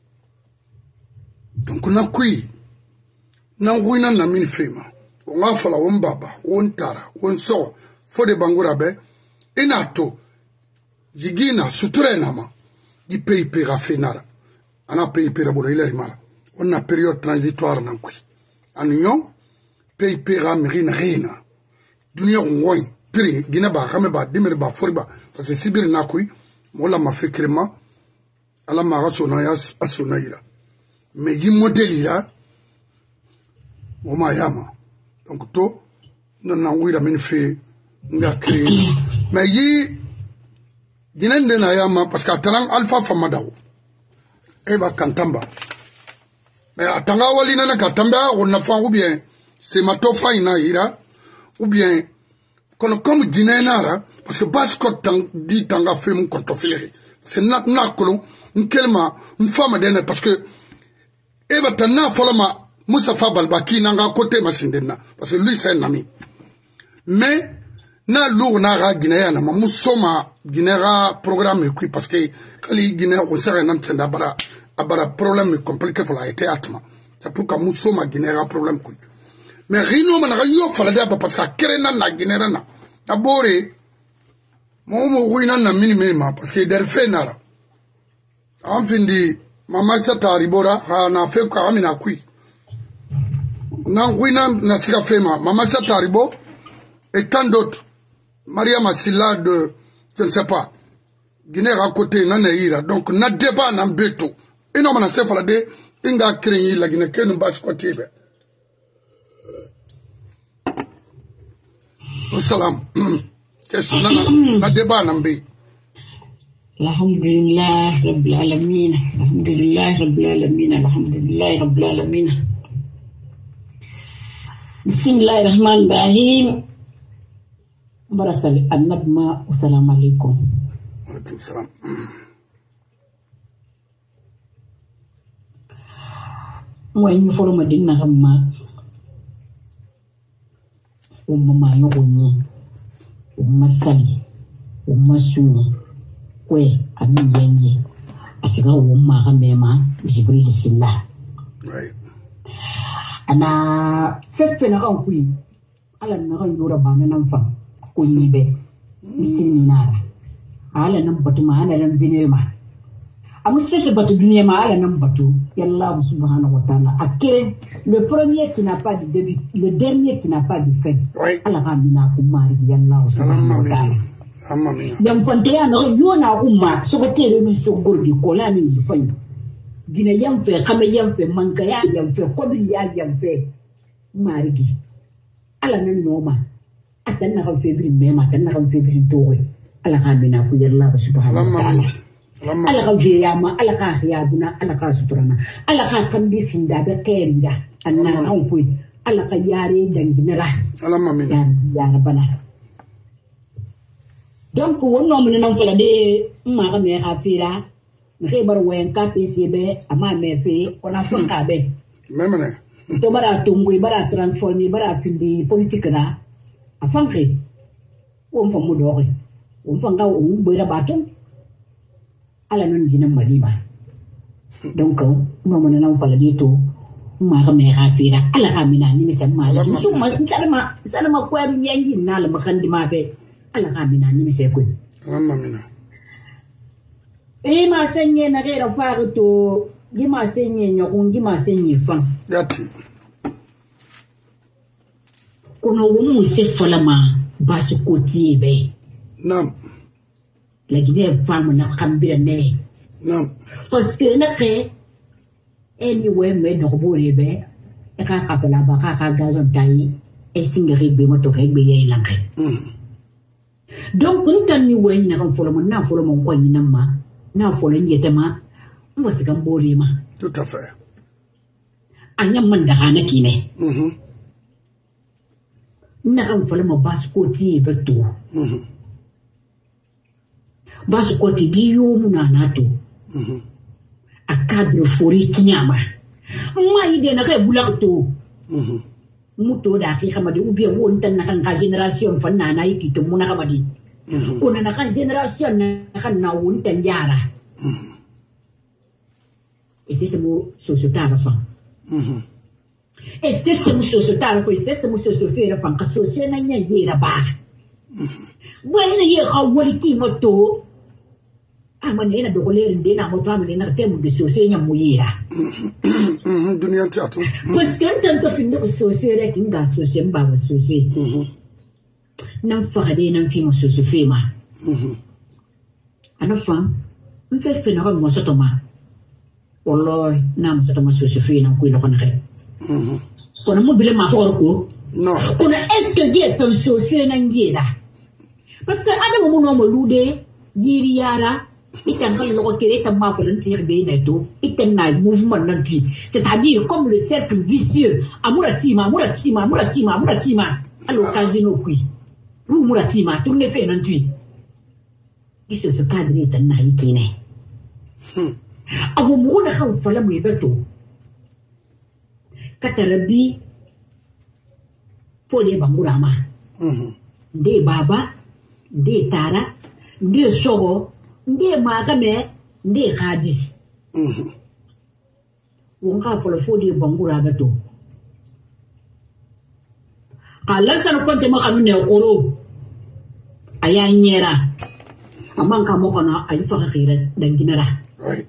donc na kui na wina na min fema on a fala on baba on tara on so fo de bangura be inato jigina suture nama di P I P rafinara ana P I P rabula ileri mara on a période transitoire nan kui anion P I P ramrina rina dunia ngoy piri gina ba xame ba dimir ba foriba parce que sibir na kui mola ma fikrema ala ma rasona ya asona ira mais yi modèle ya o ma yama donc to non na wira min fe nga créer mais yi ginen de na yama parce que atalang alpha famadaw eva kantamba mais atanga wali na katamba on na fa ou bien c'est ma tofa ina ira ou bien comme comme ginen nara parce que basco tang di tanga fe mon kontofilere c'est na na kolon nkelma mfama dene parce que eva tanna folama Moustapha Balbaki nanga côté masindena parce que lui c'est un ami mais na lourd na ra Guinée na musoma Guinée programme qui parce que kali Guinée on sait nan tenda bara abara problème compliqué pour la été atma c'est pour que musoma Guinée problème qui mais rino man ra yo fala da parce que kere nan na Guinée na abore mo mo wina na minimum parce que der fait nara en fin di mama sa taribora ha na fait ko amina kui na wina na sika fema mama sa taribo et tant d'autres Maria Masila de je ne sais pas Guinée à côté na neira donc na débat na beto ino mana se fala de inga krenyi la Guinée ken bas côté be salam qu'est-ce na na débat na be Alhamdulillah rabbil alamin alhamdulillah rabbil alamin alhamdulillah rabbil alamin Bismillahirrahmanirrahim. Barasal annabma assalamu alaikum. Wa alaikum salam. Mo en folo madina hamma. Umma ma yoni. Umma sali. Umma sunni. Kwe ami yenye. asika umma kamema Jibril Silla right ana fefe na kan kui ala na kan yura bana nan fa ko yibe bisminara ala nan batu ma ala nan binir ma amu sese batu dunia ma ala nan batu yalla subhanahu wa ta'ala akere le premier qui n'a pas de début le dernier qui n'a pas de fin right ala kamina ko mari yalla subhanahu wa ta'ala amamina yam fonte ya na yona umma so ko tere mi so gordi ko la ni fanyi dina yam fe xame yam fe manka ya yam fe ko bi ya yam fe mari gi ala nan noma atan na kan fe bi mema tan na kan fe bi towe ala kamina ko yalla subhanahu wa ta'ala ala ka jeyama ala ka khiyabuna ala ka suturana ala ka kambi finda be kenda anna an puy ala ka yare danginara ala mamina ya rabbana donc wonno mun nan fala de ma ka me afira me bar wen ka pcb ama me fe ona fon ka be memene to bara tungu bara transformer bara findi politique na afanke won fa mu doxi won fa ngaw o be ra batum ala non dina malima donc no mun nan fala de to ma ka me afira ala ka mina ni mi sama so ma salama salama ko ari yangi na la makandi ma be ala kamina ni mi sekwe mamma mina e ma senye na gera faru to gi ma senye nya kun gi ma senye fan yati kono wumu se folama basu koti be nam la gine fam na kambira ne nam parce que na ke anyway me do bore be e ka ka pala ba ka ka gazon tai e singari be mo to ka be ye lankai donc kun tan ni wen na kan folo mo na folo mo ko ni namma na folo nyete ma mo se kan bori ma tout à fait anya man da hana kine mhm na kan folo mo basko ti beto mhm basko ti giyo mu na nato mhm a cadre fori kinyama ma ide na kai bulakto mhm muto da ki kamadi ubi won tan na kan ka generation fan na na yiki to muna kamadi kuna na kan generation na kan na won tan yara e se mo so so ta fa e se se mo so so ta ko e se se mo so so fera fa ka so se na nya yera ba bueno ye ka wali ki moto amane na dogoler ndena moto amane na temu de so se nya mo yera mhm dunia tiatu parce que tanto finde ko so se re kinga so se mba so se nan fa de nan fi mo so so fe ma mhm ana fa mfe fe na mo so to ma wallahi na mo so to ma so so fe nan ko lo ko na re mhm ko na mo bile ma ko ko non ko na est ce que die ton so se nan yera parce que adam mo no mo lude yiri yara itan kan lo kere ta ma ko lentir be na to itan na mouvement nan puis c'est-à-dire comme le cercle vicieux amuratima amuratima amuratima amuratima allo casino qui ru muratima tourne pe nan puis isso ce cadre itan na yikine hmm abu mu na kan fala mu beto katarabi fo de bangurama mhm de baba de tara de sogo de magame de hadis mhm wonka folo fodi bangura gato ala san konte ma kanu ne khoro aya nyera amanka mo kana ay fa khira dan jinara right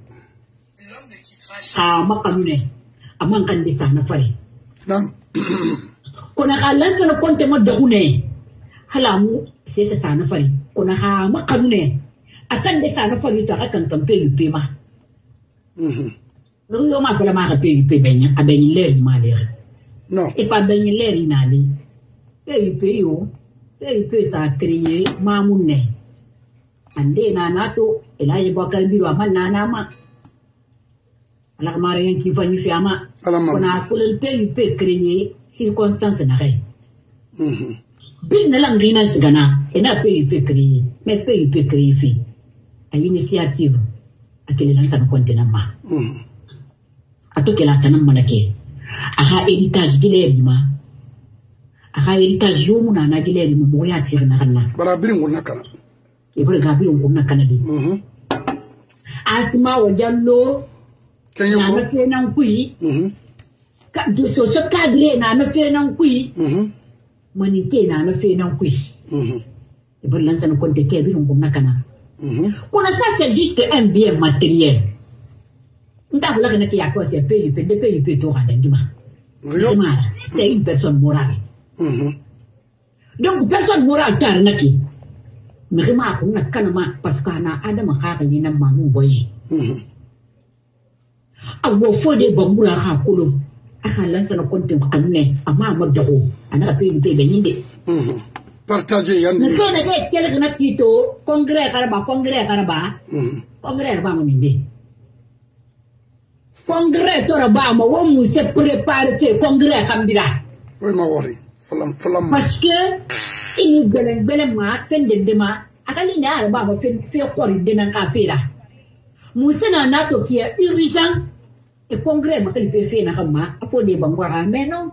ka makanu ne amanka ndisa na fari nam kona ala san konte ma dahune halamu sai sa sana fari kona ha makanu ne akan de sana fari to akan kampe yupe ma mhm yo ma ko la ma ka pe yupe benya abeni leri ma leri non e pa beni leri na li pe yupe yo pe yupe sa créer mamunne ande na nato elaje bakal biro amanna na ma ala mara yan ki fanyi fi ama kona ko le pe yupe créer circonstance na re mhm bin na lang dina sigana ena pe yupe créer mais pe yupe créer fi a initiative akele lan sa konte na ma mhm atoke la tanam manake aha héritage gileri ma aha héritage yomu na na gileri mo ya tire na kana bara birin gonna kana e bore gabi on gonna kana di mhm Asma Wajallo, Nana Fenan Kui, do so cadre, Nana Fenan Kui, Manite, Nana Fenan Kui. Le balance ne compte que lui, on connaît. Qu'on a ça, c'est juste un bien matériel. On t'a voulu qu'il y a quoi, c'est payé, payé, payé, payé, tout c'est une personne morale. Donc, personne morale, t'as un acquis. Mais remarque, on a canama parce qu'on a Adam Harry n'a pas mouillé. A faut des bambous à Colomb. A lancé le compte en canet, à Mamma Doro, à la paix de Bénide. Partagez, Yann. Nous sommes avec quelqu'un qui congrès Caraba, congrès Caraba, congrès Bamide. Congrès Torabama, on nous s'est préparé, congrès Kambila. Oui, ma worry. Parce que il y a un bel ma, fin de demain, à Kalina, Baba fait faire quoi de un café là. Moussena Nato qui est urgent, et congrès m'a fait faire un rama, à faut des bambara, mais non.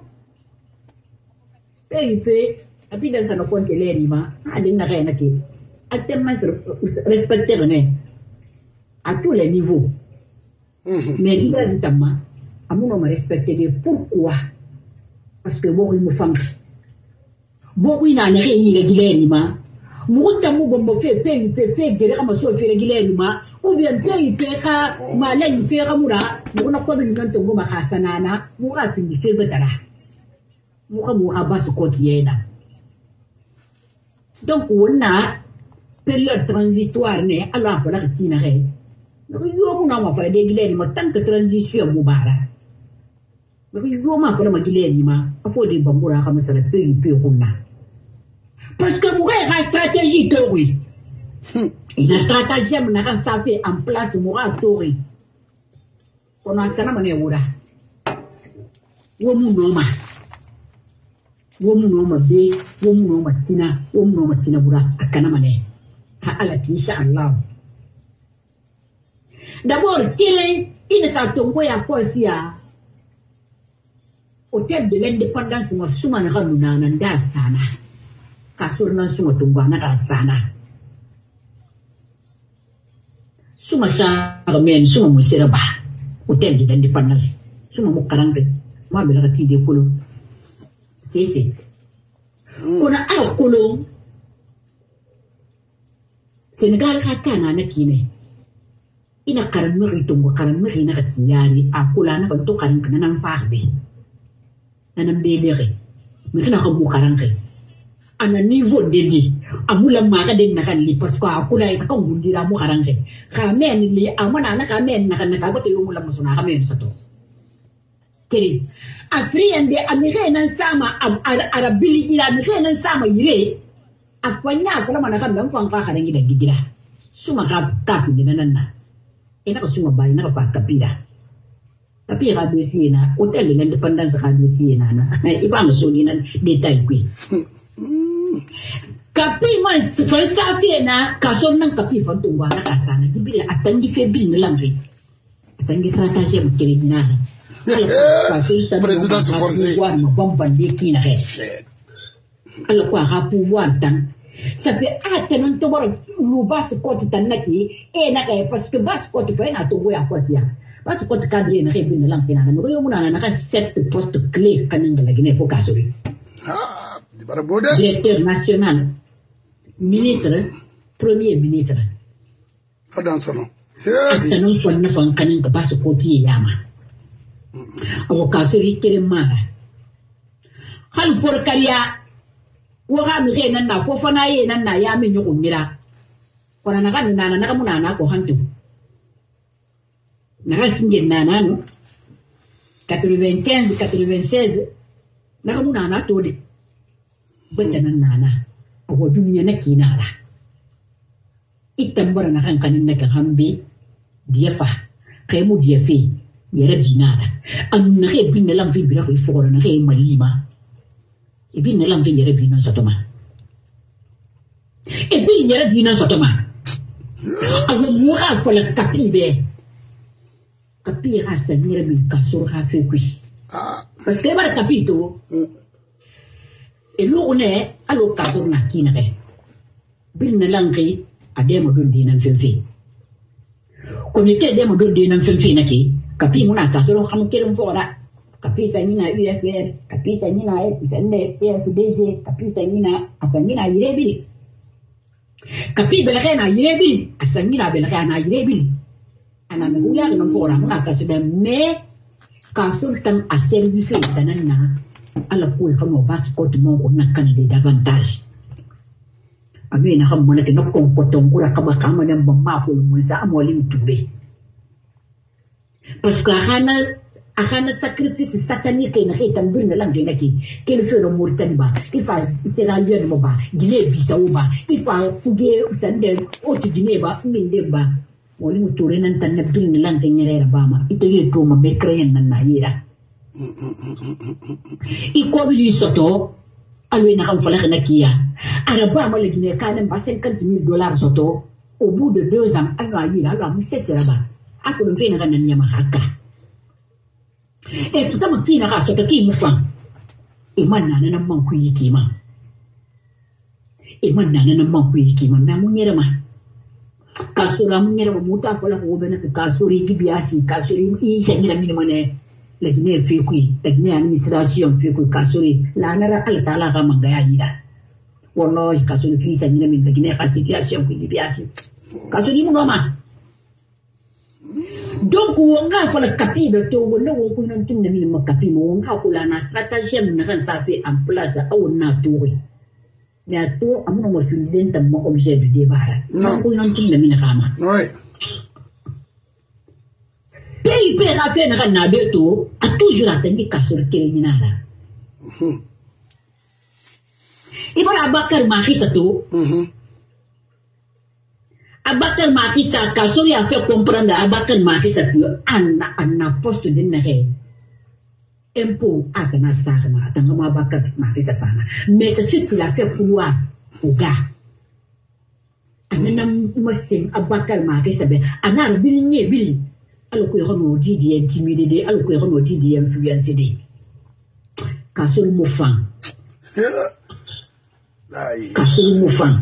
Et il fait, à puis dans sa compte les rima, à d'une reine qui, à tellement respecter le nez, à tous les niveaux. Mais il y a notamment, à mon homme respecté, pourquoi? Parce que bon, il me fait. Bon, il n'a rien régulièrement. Mouta Moubombo fait, fait, fait, fait, des ramasses fait régulièrement. Ou bien, fait, fait, malin, fait, ramoura, mon accord de Goma Hassanana, Moura fin du fait betara. Moura Moura basse quotidienne. Donc, on a période transitoire, né, alors, il faut la retirer. Yo na ma fa de gile ma tant que transition mubara ma yo ma fa ma gile ni ma afo de bambura ka masala pe pe hunna parce que mouré la stratégie que oui la stratégie na kan ça fait en place moura tori kono akana mane wura wo mu no ma wo mu no ma be wo mu no ma tina wo mu no ma tina wura akana mane ha ala insha Allah. D'abord, il ne s'attend pas à quoi si à hôtel de l'indépendance, moi, souvent, on a un sana. Kasur na suma tumbana ka sana. Suma sa men suma musera ba. Hôtel de l'indépendance. Suma mo karangre. Moi, bela ti de kolo. C'est c'est. On a un kolo. Sénégal hakana na kine. Ina karan meri tungo karan meri na katiyari akula na kanto karan kana nan farbe nan belere mi kana ko karan ke ana niveau de li amula maka den na kan li parce que akula ita ko gundira mu karan ke ka men li amana na ka men na kan ka ko te yumula musuna ka men sato kiri afriende amire nan sama arabili ila amire nan sama yire afanya kala mana kan ban fan ka karan gida gida suma ka ka ni nan na et là, on va y pas capira. Tapi dossier na hôtel de l'indépendance dossier na na. Il va me sonner na détail qui. Kapi man fa sa fi na ka son nan kapi fa tumba na ka sana. Dibila atangi fe bil na langri. Atangi stratégie mu kiri na. Président forcé. Pouvoir me bombarder qui na re. Alors quoi ra pouvoir tant. Ça fait attendre de voir le bas côté tanaki et na parce que bas côté fait na to à quoi sia bas côté cadre na rebi na lampina na yo muna na na sept postes clés kananga la Guinée pour kasuri ah di baraboda directeur national ministre premier ministre adan sono attendre ko na fon kananga bas côté yama o kasuri kerema hal for kariya waga mi ke nan na fofo na ye nan na ya mi nyugo mira kona na kan na na na muna na ko hantu na ga singe na na no quatre-vingt-quinze quatre-vingt-seize na muna na to de banda nan na na awo dunya na kinara itambara na kan kanin na kan hambe diafa kai mu diafe yere binara an na ke bin la vi bira ko fo na ke malima et puis ne l'anglais yere bina sotoma et puis yere bina sotoma awo muha ko la kapibe kapira sa yere bi kasur ha fe kui parce que bar kapito et lo ne alo kasur na kinare bin ne l'anglais ademo don dinan fe fe comité de mo do de nan fen na ki kapi muna ka so xam kirim fora kapi sanina U F R kapi sanina sende P F D G kapi sanina asangina yirebi kapi belagana yirebi asangina belagana yirebi ana nguya no fora muna ka so me ka sultan a service tanana ala ko kamo passport mo ko nakana de davantage Ami na xam mona ke no kon ko ton kura kama kama nan ban ma ko mun sa amolin tube parce que hana hana sacrifice satanique na hitam bin la ngena ki ke le fero Mauritanie ba il fa Sierra Leone mo ba Guinée Bissau ba il fa fuge sande otu Guinée ba min de ba molin ture nan tan na bin la ngena ba ma ite ye to ma be créer nan na yira i ko bi soto alwe na xam fa la na kiya araba ma le Guinée kanem ba cinquante mille dollars soto au bout de deux ans alwa yira alwa mu sesera ba akulu mpena kana nyama haka e tuta mtina ga soto ki mu fan e manna na man ku yiki ma e manna na man ku yiki ma na mun yera ma kasura mun yera mu ta fola ko bena kasuri ki biasi kasuri i sengira mini mane la Guinée fi ku la Guinée administration fi ku kasuri la nara ala taala ga mangaya yira wallahi kasuri fi sengira mini la Guinée ka situation ku biasi kasuri mu ngoma donc wonga ko la kapi de to wonga won ko nan tunna mi makapi mo wonga ko la na stratégie na kan sa fait en place au na touri mais to amuna mo fi den tam mo objet de débat non ko nan tunna mi na kama oui pays pe ra fe na kan na de to a toujours attendi ka sur criminala mhm ibara bakar ma khisa to mhm Abakar Makisa Kasori a fait comprendre à Abakar Makisa que Anna Anna poste de nere impôt à Tana Sarna, à Tangama Abakar Makisa Sana. Mais c'est ce qu'il a fait pour moi au gars. Anna Mossim Abakar Makisa, Anna Billy Billy. Alors que Renaud dit d'intimidé, alors que Renaud dit d'influencer. Kasori Moufan. Kasori Moufan.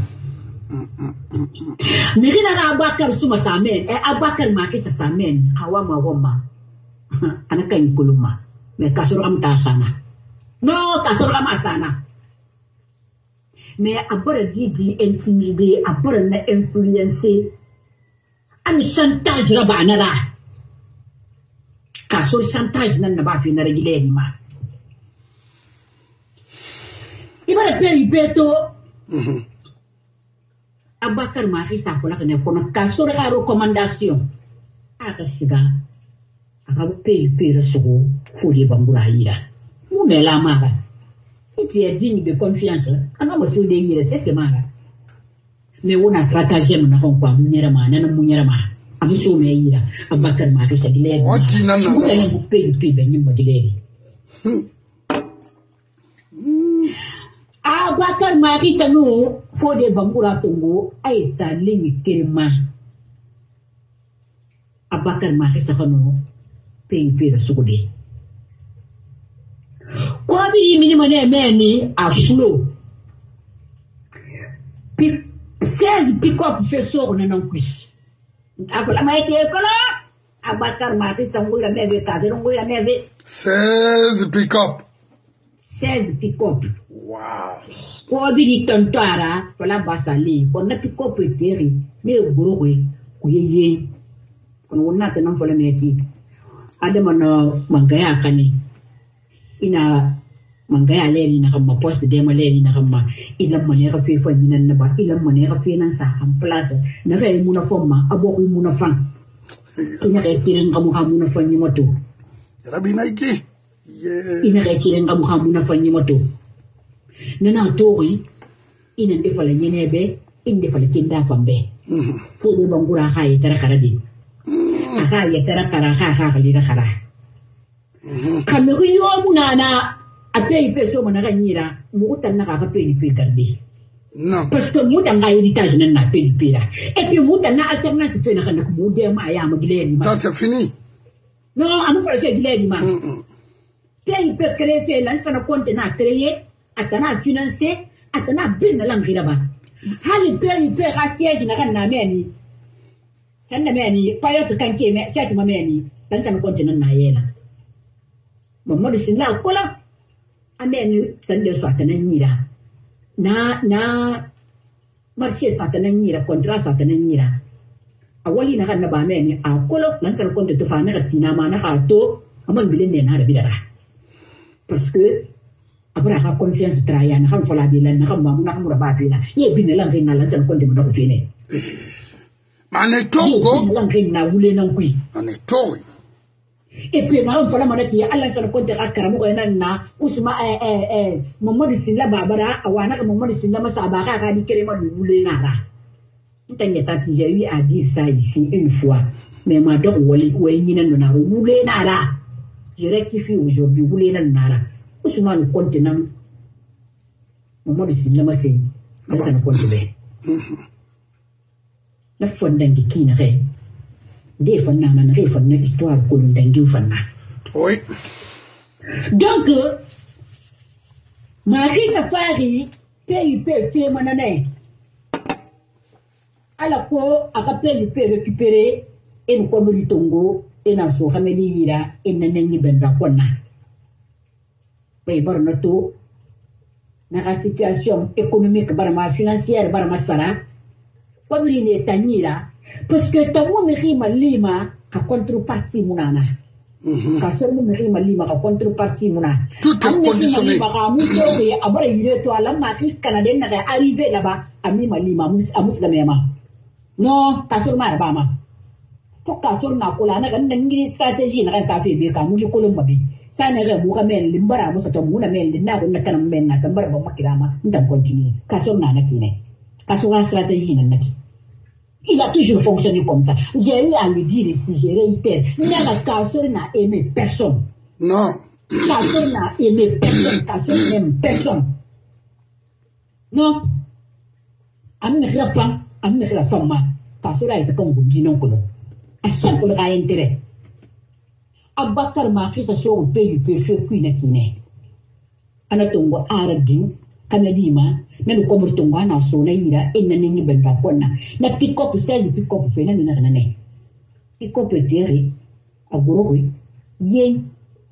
Nirina na Abakar suma samen, e Abakar Makisa samen, hawama woma. Anaka inkuluma. Me kasoro am ta sana. No, kasoro am asana. Me abora di di intimidé, abora na influencer. Ami chantage raba anara. Kasoro chantage nan na ba fi na regile ni ma. Ibara pe ibeto. Mhm. Abakar Makisa ko la ne kono kasoro ga recommandation aka siga aka pe pe reso foli bangura ira mu me la mara si tu es digne de confiance ana mo so de yire c'est c'est mara mais wona stratégie na ko kwa munyera ma na munyera ma am so me ira Abakar Makisa dile wati nan na mu tane bu pe pe be nyimbo dile Abakar Makisa no fode bangura tongo aisa limi kirma Abakar Makisa kono pe pe sugode ko bi mini mane meni a flow pi seize pick up professeur na nan kuis akola maite kola Abakar Makisa ngura meve kaze ngura meve seize pick up seize pick up. Wow. Ko bi di tontara fala basali ko na pick up eteri me gurugwe ku yeye kono wonna tan fala meti adama no mangaya kani ina mangaya leni na kama poste de maleni na kama ila mane ka fe fa ninan na ba ila mane ka fe nan sa en place na re muna forma aboko muna fan ina re tiren kamu kamu na fanyi moto rabi naiki yeah ina re tiren kamu kamu na fanyi moto nana tori ina ndefala nyenebe indefala kinda fambe fo do bangura ha yetara karadi aha yetara kara ha ha lira kara kameru yo munana ape peso manaka nyira muta na ka pe pe garde non parce que muta nga héritage na na pe pe la et puis muta na alternance pe na kana ko mu de ma ya ma gileni ma ça c'est fini non amu ko fe gileni ma pe pe créer fe la sana compte na créer atana financer atana bin na langira ba hali pe pe ra siège na kana meni sanda meni payo to kanke me sati ma meni dan san kontinan na yela mamadu sinla kola ameni sande so atanan nyira na na marché so atanan nyira contrat so atanan nyira awali na kan na ba meni a kolo dan san konto to fa na katina ma na ka to amon bilen ne na da bidara parce que après la confiance trahie na xam fala bi lan na xam ma na xam ba fi na ye bin la ngin na la san konto mo do fi ne mane togo la ngin na wule na kui mane togo et puis na xam fala ma na ki Allah san konto akara mo na na usma eh eh eh Muhammad silla babara awana ka Muhammad silla masa ba ka ka di kere ma wule na ra ntanya tati j'ai eu à dire ça ici une fois mais ma do wali ko yin na na wule na ra je rectifie aujourd'hui wule na na ra Ousmane continent Mamadou Silla ma sey na sana konti be na fondangi kina re de fonna na re fonna histoire ko ndangi fonna oui donc Marie Safari P P fait manane ala ko aka P P récupérer en ko tongo en so xameli yira en nanni benda konna Barnato, dans la situation économique, barama financière, barama sara, comme il est tanira, parce que tamu mérima lima a contrepartie munana. Ka solo mérima lima a contrepartie munana. Tout est conditionné. Abara yire to ala maki canadien na arrivé là-bas, ami malima amus la mema. Non, ka solo marabama. Pour ka solo na kola na kan ngiri stratégie na sa fe be ka mu ko lo mabi. Sana ga buka men limbara musa to muna men na ko na kana men na kan bara ba makirama ndan continue kaso na na kine kaso ga stratégie na naki il a toujours fonctionné comme ça j'ai eu à lui dire ici je réitère n'a kaso na aimé personne non kaso na aimé personne kaso n'aime personne non amna rafa amna rafa ma kaso la ita kan gundi non ko a chaque fois ga intérêt Abakar ma fi sa so pe yu pe fe ku na kine ana tongo aradin kanadi ma na ko bur tongo na so na yira en na ni benda konna na pick up seize pick up fe na ni na ne pick up tere aguro wi ye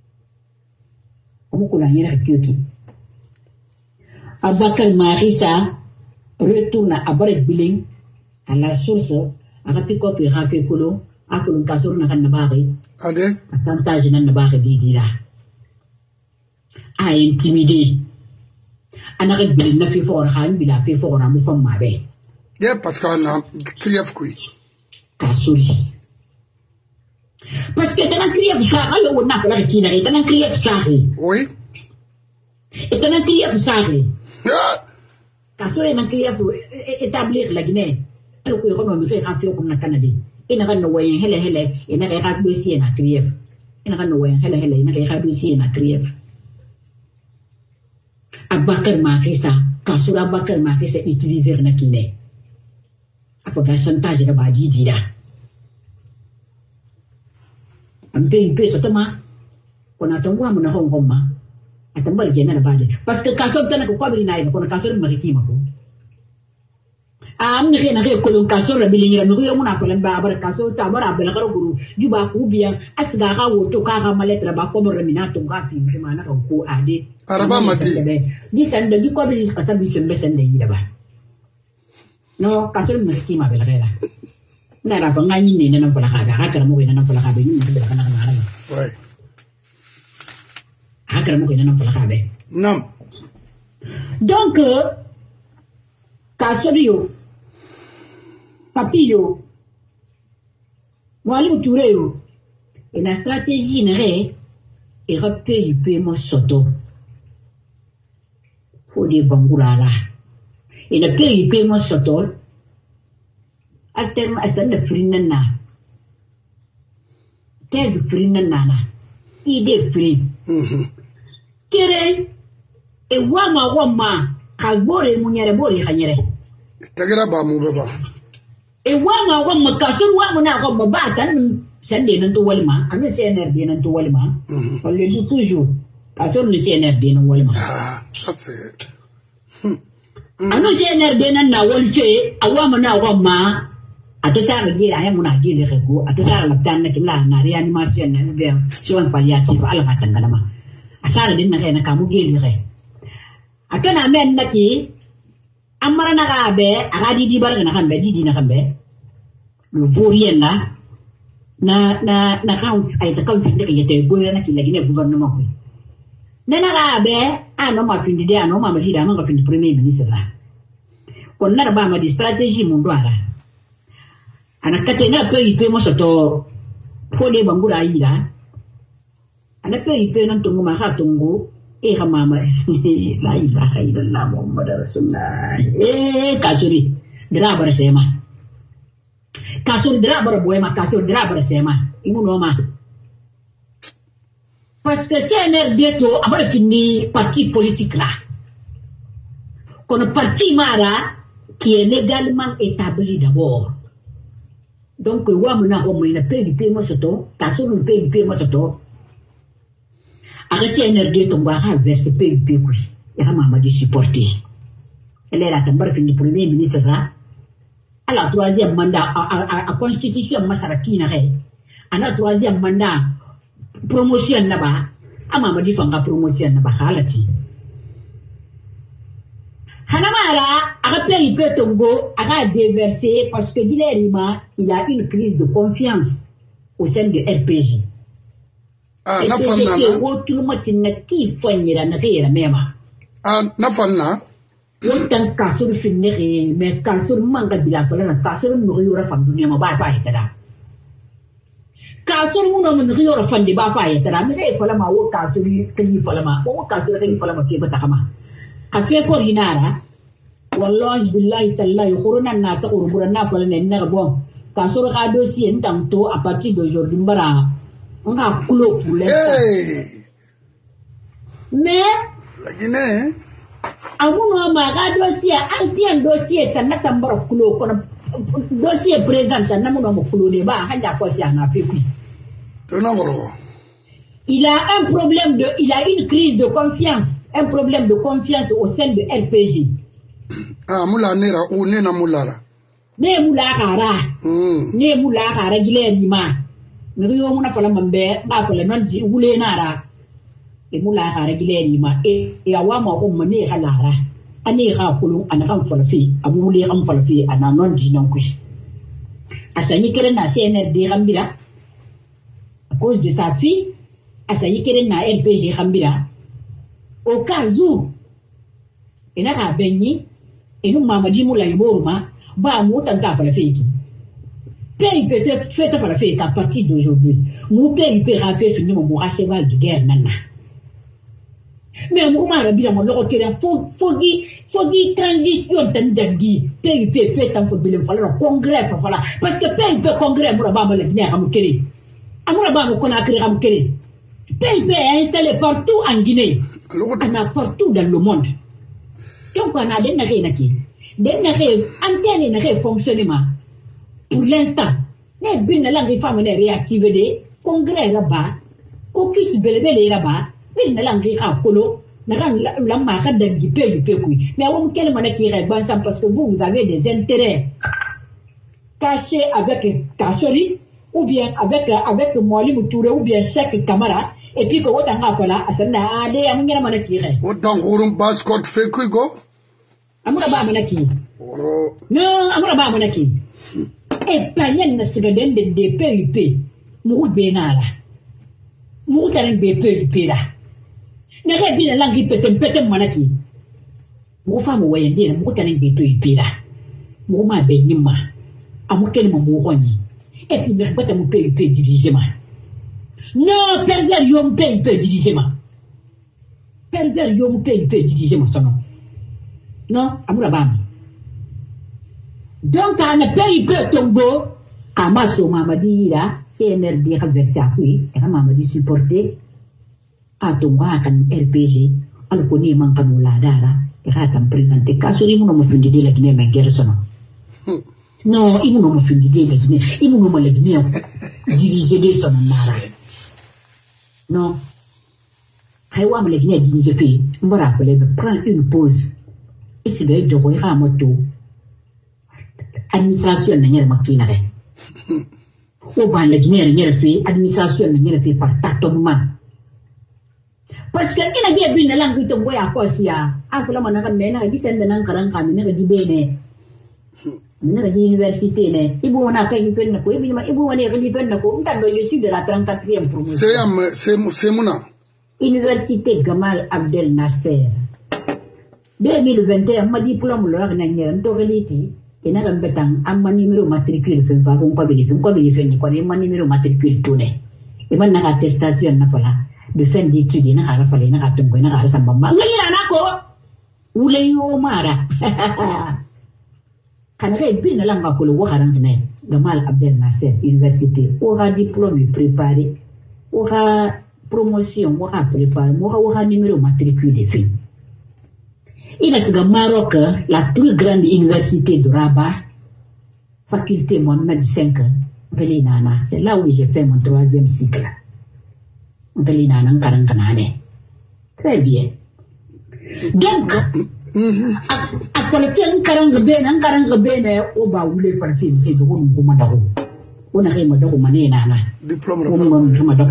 amu ko la yira kyoki Abakar ma fi sa retourne à Barek Biling à la source à pick up et rafe kolo akulu kasur na kan nabari ade avantage na nabari didira a intimidé anaka bil na fi for han bila fi for amu fam mabe yeah parce que na krief kui kasuri parce que tana krief sa alo na kala kina tana krief sa oui et tana krief sa kasuri na krief établir la Guinée alors que on me fait rafio comme na Canada ina kan no way hele hele ina kay ka dossier na krief ina kan no way hele hele ina kay ka dossier na krief Abakar Makisa kasura Abakar Makisa utiliser na kine apaga chantage na baji dira ampe impe sotoma kona tongwa muna hongoma atambal jena na bade parce que kasur tana ko kwabri na ina kona kasur makikima ko am ngi na ko lo kasor la bilingira no yo muna ko len ba bar kasor ta bara bela karo guru juba ku biya asga ga wo to ka ga maletra ba ko mo remina to ga fi fi mana ko ade araba mati di san de ko bi ka sabi sembe sen de yida ba no kasor mi ki ma bela gera na ra ko ngani ni na pala ka ga ka mo ina na pala ka be ni bela kana na ra ouais ha ka mo ina na pala ka be non donc kasor yo Papillo, Mwalimu Touré yo, et la stratégie n'est et rappel du paiement soto. Faut des bangoulala. Et le pays du paiement soto, à terme à ça de frinana. Thèse frinana. Idée free. Kere, et wama wama, kalbore munyere bori hanyere. Tagira ba mu baba. E wama wama kasur wama na ko babatan sande nan to walma ami C N R D nan to walma on le dit toujours kasur le C N R D nan walma ah ça c'est anu C N R D nan na walche awama na wama ate sa ga gira ya muna gile rego ate sa la tan na kila na reanimation na be soin palliative ala ka tangana ma asara din na na kamu gile re ate na men na ki amara na ga be aga di di bar na kan be di di na kan be lu vorien na na na na kan ay ta kan finde ke te boira na kila gine gouvernement ko na na ga be ano ma finde dia ano ma ma hida ma finde premier ministre la kon na ba ma di strategie mun do ara ana katena pe ipe mo soto fode bangura ila ana pe ipe nan tungu ma ha tungu e ha mama la ilaha illallah muhammad rasulullah e kasuri dira bara sema kasuri dira bara boema kasuri dira bara sema imu no ma parce que C N R D to abara fini parti politique là qu'on parti mara qui est légalement établi d'abord. Donc, wa mona ho moina pe di pe mo soto, ta so no pe di pe mo soto. Aga C N R D to ba ha verse pe di pe kus. Ya mama di supporter. Elle est la tambar fini premier ministre là. À la troisième mandat à constitution masaraki na re. À la troisième mandat promotion na ba. A mama di fanga promotion na ba halati. Hanamara, a rappelé peut Tongo, a déversé parce que Guilherme, il a une crise de confiance au sein de R P G. Ah, na fanna. Tout le monde n'a qui foigne la navire même. Ah, na fanna. Autant qu'à se finir, mais qu'à se manque de la folle, qu'à se nourrir la femme du Niama Bapa et là. Qu'à se nourrir la femme de Bapa et là, mais il faut la ma ou qu'à se lui, qu'il faut la ma, ou qu'à se lui, il faut la ma fièvre takama. Afe ko hinara wallahi billahi tallahi khuruna na ta urubura na ko ne na bon ka soro ka dossier ntam to à partir d'aujourd'hui mbara on a clos pour l'instant mais la Guinée amuno ma ka dossier ancien dossier tan na tambara clos ko dossier présent tan na muno mo clos de ba hanja ko si ana fait puis il a un problème de il a une crise de confiance. Un problème de confiance au sein de R P G. Ah, moula nera ou nena moulara. Ne moula kara. Ne moula kara Guilherme ma. Ne yo muna fala mambe ba fala non di wule nara. E moula kara Guilherme ma e ya wa ma ko mane halara. Ani ha kulu ana kan fala fi abu wule kan fala fi ana non di non kushi. Asani kere na C N R D rambira. À cause de sa fille, asani kere na R P G rambira. Au cas où, il y a un béni, et nous, maman dit, moula yiboruma, bah, moutan ka la fête. Paye peut-être fait à la fête à partir d'aujourd'hui. Mou paye peut raffer sur nous, mon cheval de guerre, nana. Mais mouma, la bien, mon loro, faut, faut dire, faut dire transition, t'en d'agui. Paye peut fait un faut bien, falloir congrès, voilà. Parce que paye peut congrès, moula, bah, le bien, à moukere. À moula, bah, mon conakry, à moukere. Paye peut installé partout en Guinée. On a partout dans le monde. Donc on a des nagés des nagés antennes nagés fonctionnement. Pour l'instant, les bines langues femmes ne réactivent des congrès là-bas, caucus belébélé là-bas, bines langues à colo, n'a la marque d'un du peu du peu. Mais on quel monnaie qui est bon parce que vous, vous avez des intérêts cachés avec Kassori, ou bien avec avec Moalim Touré, ou bien chaque camarade. Et puis, quand on a fait là, c'est là, allez, on a mana qui est. Autant qu'on passe quand fait quoi go? Amura ba mana qui? Non, amura ba mana qui? Et pas y'en a c'est le den de D P U P. Mourou benara. Mourou t'as un B P U P là. N'a rien bien la langue peut-être peut-être mana qui? Mourou femme ou y'en dit, mourou t'as un B P U P là. Mourou ma benima. Amou quel mot mouroni. Et puis, mais pas ta mou P U P dirigement. Non, pervers yom paye peu dirigement. Pervers yom paye peu dirigement son nom. Non, amoura bam. Donc, on a payé peu Tongo, à Masso Mamadi, là, C N R D reversé à lui, et à Mamadi supporté, à Tongo, à R P G, à le connaît manquant la dara, et à t'en présenter, car sur les mots, on m'a fait de la Guinée, mais guerre son nom. Non, il m'a fait de la Guinée, il m'a fait de la Guinée, diriger son nom. Non. Haïwa me l'a dit, je fais, m'bara, prends une pause. Et c'est de de à moto. administration na nyere makina re o ba la nyere nyere fi administration na nyere fi par tâtonnement parce que ina dia bin la ngi to boya ko sia afula manaka mena gi sende nan karan ka mena gi bene mena gi université ne ibu wana ka yi fenna ko ibu ibu wana ga di fenna ko ndando je suis de la trente-quatrième promotion c'est am c'est c'est mona Université Gamal Abdel Nasser deux mille vingt et un ma diplôme lo na nyere to galiti ina ga betang amma numéro matricule fe fa ko ko be fe ko be fe ni ko ni ma numéro matricule to ne e man na attestation na fala de fin d'études na ara fala na atungo na ara samba ma ngira na ko ule yo mara kana ga bin la nga ko lo waran ne Gamal Abdel Nasser Université aura diplôme préparé aura promotion aura préparé aura numéro matricule fait. Il est au Maroc, la plus grande université de Rabat, faculté Mohamed cinq, Belinana. C'est là où j'ai fait mon troisième cycle. Belinana, Karankanane. Très bien. Donc, à quelqu'un Karangabene, Karangabene, Oba, ou les parfums, et de Roum Gomadaro. On a réellement de Roumane Nana. Diplôme de Romadaro.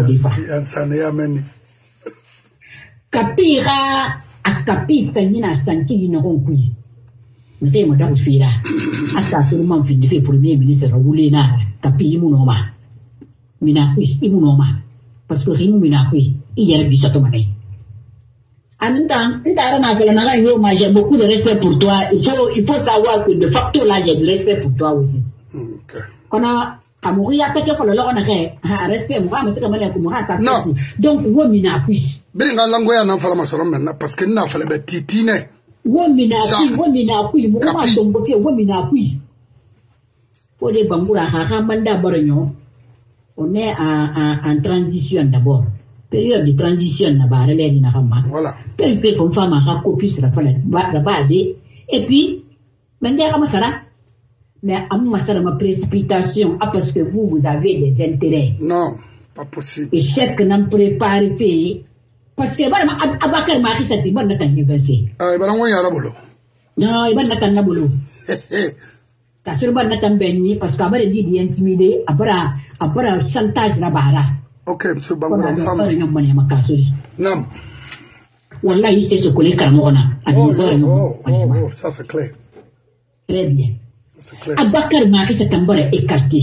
Capira. Akapi sangina sanki na ronkui mete mo da fira aka so man fi de premier ministre Raoul na kapi imunoma mina kui imunoma parce que rimu mina kui hier bi sato mane anta ndara na fela na yo ma j'ai beaucoup de respect pour toi il faut il faut savoir que de facto là j'ai du respect pour toi aussi OK kona kamuri atake folo lo na ke respect mo ma se kamala ko mo sa donc wo mina kui Benga lango ya na fala masoro menna parce que na fala be titine womina kui womina kui mo ma tombo ke womina kui pour les bambura ha ha manda boronyo on est en, en, en transition d'abord période de transition na ba relé ni na kama voilà puis puis fon fama ha copus la fala ba ba de et puis mende kama sara mais am masara ma précipitation ah parce que vous vous avez des intérêts non pas possible et chaque n'en prépare fait parce que bara abakar ma xisa ti ban natan université ay bara ngoy ala bolo non ban natan na bolo ka sur ban natan benni parce que abare di di intimider abara abara chantage na bara OK monsieur Bangoura femme non mani makasuri nam wallahi c'est ce que les caramona oh, oh, oh, oh, ça c'est clair très bien c'est clair abakar ma xisa tambara écarté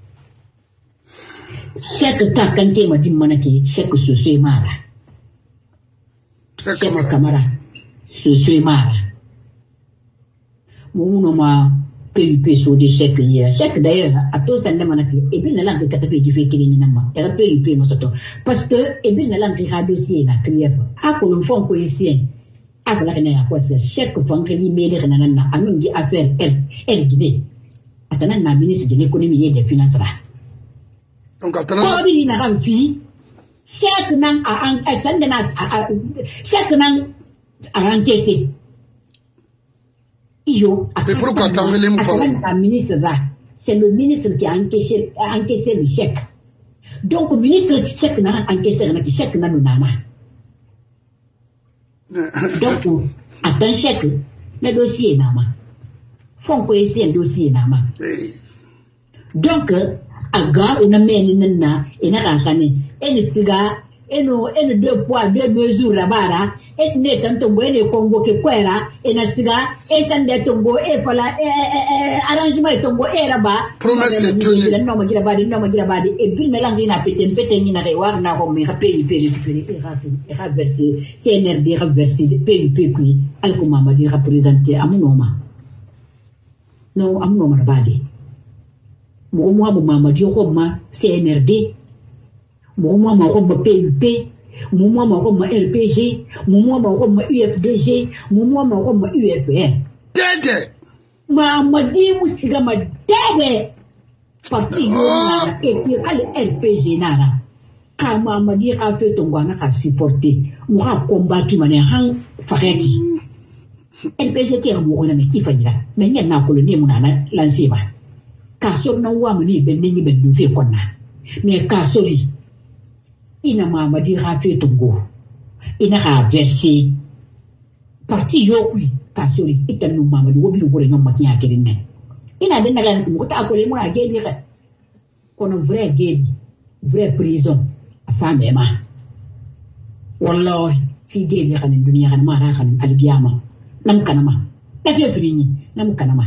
chaque ta kanté ma dimana ki chaque soso mara Cheikh Kamara, ce suis Mara. Mon nom a P U P sur des chèques hier. Chèque d'ailleurs, à tous les gens, et bien la langue qui a fait du fait qu'il y a un et la P U P, parce que, et bien la langue qui a dossier, la crière, à qu'on font coïncien, à la reine à quoi c'est, chèque font que l'email est nanana, à nous dit affaire, elle, elle guidée. À ta nana, ministre de l'économie et des finances là. Donc, à ta nana. Comment il n'a pas fille? Chaque nan a chaque nan a encaissé. Yo, mais pourquoi t'as enlevé mon femme? Ministre là, c'est le ministre qui a encaissé, a encaissé le chèque. Donc, le ministre du chèque n'a encaissé le chèque n'a nana. Donc, attends chèque, le dossier n'a pas. Faut qu'on ait un dossier n'a pas. Donc, aga on a mené nana et n'a rien. Et le cigare, et nous, et nous deux poids, deux mesures là-bas, et nous sommes tombés, et nous convoqués, et nous cigare, et ça nous tombé, et voilà, arrangement est tombé, et là-bas, promesse est tenue. Non, mais grabadi, non, mais grabadi, et puis, nous l'avons n'a pété, pété, n'a réouvert, n'a remis, rappelé, récupéré, et reversé, C N R D, reversé, P U P, puis, Alcoma m'a dit, représenté à mon nom. Non, à mon nom, rabadi. Moi, moi, maman, dit, Roma, C N R D. Moi, moi, ma P U P, moi, ma R P G, moi, ma U F D G, moi, ma U F R. Dede! Ma ma dit, Moussiga, ma dede! Parti, et puis, allez, R P G, nana. Car ma ma dit, a fait ton guana à supporter. Moi, a combattu, ma hang, fareti. R P G, qui a mouru, mais qui fait là. Mais il y a un colonie, mon ana, lancé, ma. Car sur nos wamani, ben, n'est ben, nous fait qu'on a. Mais car sur ina mama di rafe tongo ina ha verser parti yo oui kasori ita no mama di wobi ngore ngam makiya kirin ne ina de naga ko ta ko le mo ageli re kono vrai geli vrai prison afame ma wallahi fi geli xane dunya xane ma ra xane alqiyama nam kanama ta fe frini nam kanama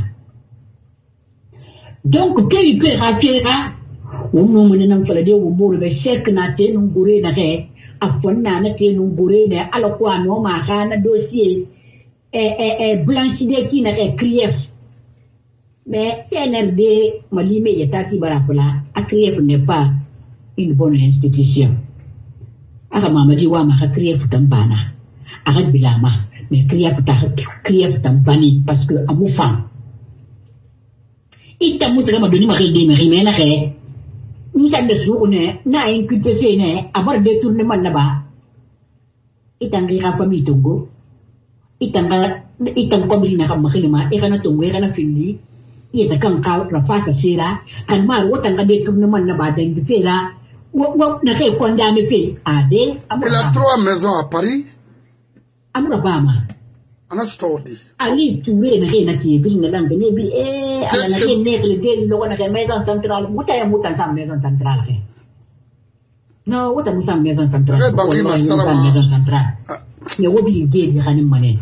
donc que que rafira o no mo nam fala de wo mo be chek na te no gure na ke afonna na te no gure ne ala ko no ma xana dossier et et blanchide qui na crief mais C N R D malime yatati barakola a crief n'est pas une bonne institution aga mamadi wa ma crief tambana aga bilama mais crief ta crief tambani parce que amu fam ita musaga madoni ma rede me rimena ke ni sa de sourne na inculpé ne abar détournement na ba ita ngira famille tongo itanga itang kombina kam makilima e kana tungwe kana findi ita kan ka rafasa sira kan ma wota ngade tum man na baden bi fera wo wo na ke konda me fe ade il a trois maisons à Paris amura bama ana stodi ali touré na ke na ti bi na lambe ne bi e ala na ke ne ke de lo na ke maison centrale muta ya muta sa maison centrale ke no wota musa maison centrale ko maison centrale ne wobi ngeli khani manen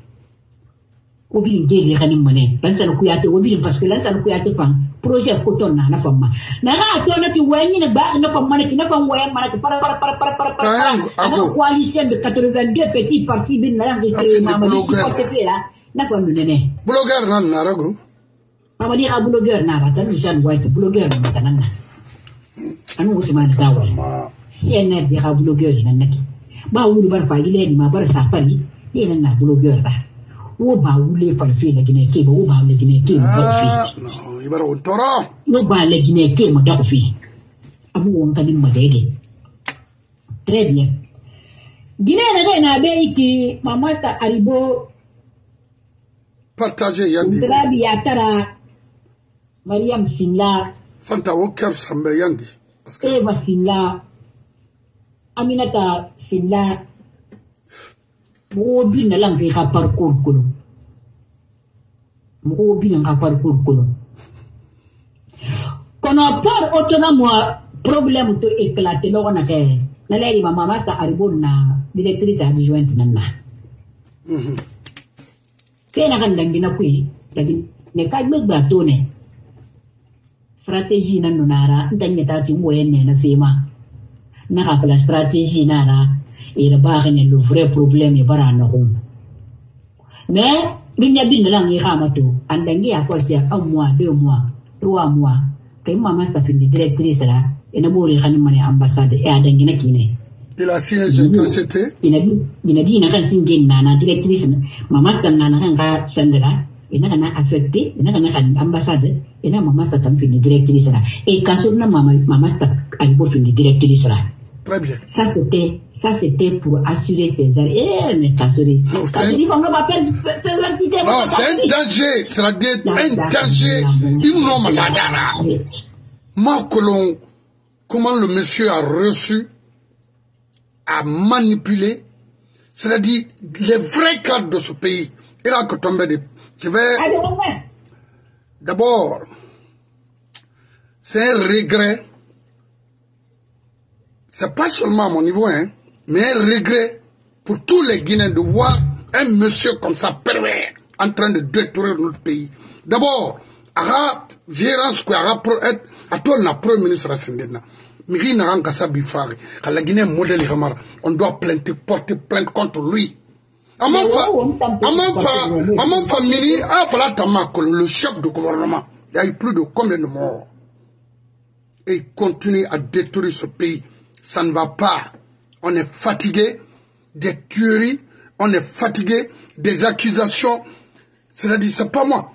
wobi ngeli khani manen lansan ku yate wobi parce que lansan ku yate fam projet ko ton na na famma na ga to na ti wani na ba na famma na ki na fam waye mana para para para para para para na coalition de quatre-vingt-deux petits partis bin na ngi créer mama ni ko te fela na ko nu ne blogueur nan na rago mama di ha blogueur na ba tan jan white blogueur na tan na anu usman dawal C N R D ha blogueur na naki ba wuri bar fa gile ni ma bar sa fani ni nan na blogueur ba wo ba wule fa fi la gine ke ba wo ba le gine ke ba fi no ibara on tora wo ba le gine ke ma da fi abu won kadin ma dede très bien gine na de na be iki mama sta aribo partager yandi drabi ya tara Mariam Sinla fanta wo kar sambe yandi parce que Eva Sinla Aminata Sinla mo bi na lang ka parcours kulo mo bi na ka parcours kulo kono por autonome problème to éclater lo na ke na lady mama masta aribon na directrice adjointe nanna mhm kena kan dangina kui dagi ne ka gbegba to ne stratégie nan nara ndanye ta ti moyenne na fema na ka la stratégie nara et le bar ne le vrai problème e bara na hum mais binya bin la ngi khamato andangi a quoi c'est un mois deux mois trois mois kay mama sta fin directrice la ina bori khani mane ambassade e adangi na kine il a siégé quand c'était ina di ina di na kan singen na na directrice mama sta na na kan ka sandra ina kana affecté ina kana kan ambassade ina mama sta tam fin directrice la e kaso na mama mama sta ay bo fin directrice la. Très bien. Ça c'était, ça c'était pour assurer ses arrêts. Eh, mais Kassori. Non, c'est un danger. C'est-à-dire un danger. Il n'a pas de Marcolon, comment le monsieur a reçu, a manipulé, c'est-à-dire les vrais cadres de ce pays. Il a que tombé de... Je vais... D'abord, c'est un regret. C'est pas seulement à mon niveau, hein, mais un regret pour tous les Guinéens de voir un monsieur comme ça pervers en train de détruire notre pays. D'abord, Ara, gérance quoi, Ara pour être, à toi, la premier ministre Sindena. Miri Naran Kassabi Fari, à la Guinée modèle Ramar, on doit plainter, porter plainte contre lui. À mon famille, à Falatama, le chef de gouvernement, il y a eu plus de combien de morts. Et il continue à détruire ce pays. Ça ne va pas. On est fatigué des tueries, on est fatigué des accusations. C'est-à-dire, c'est pas moi.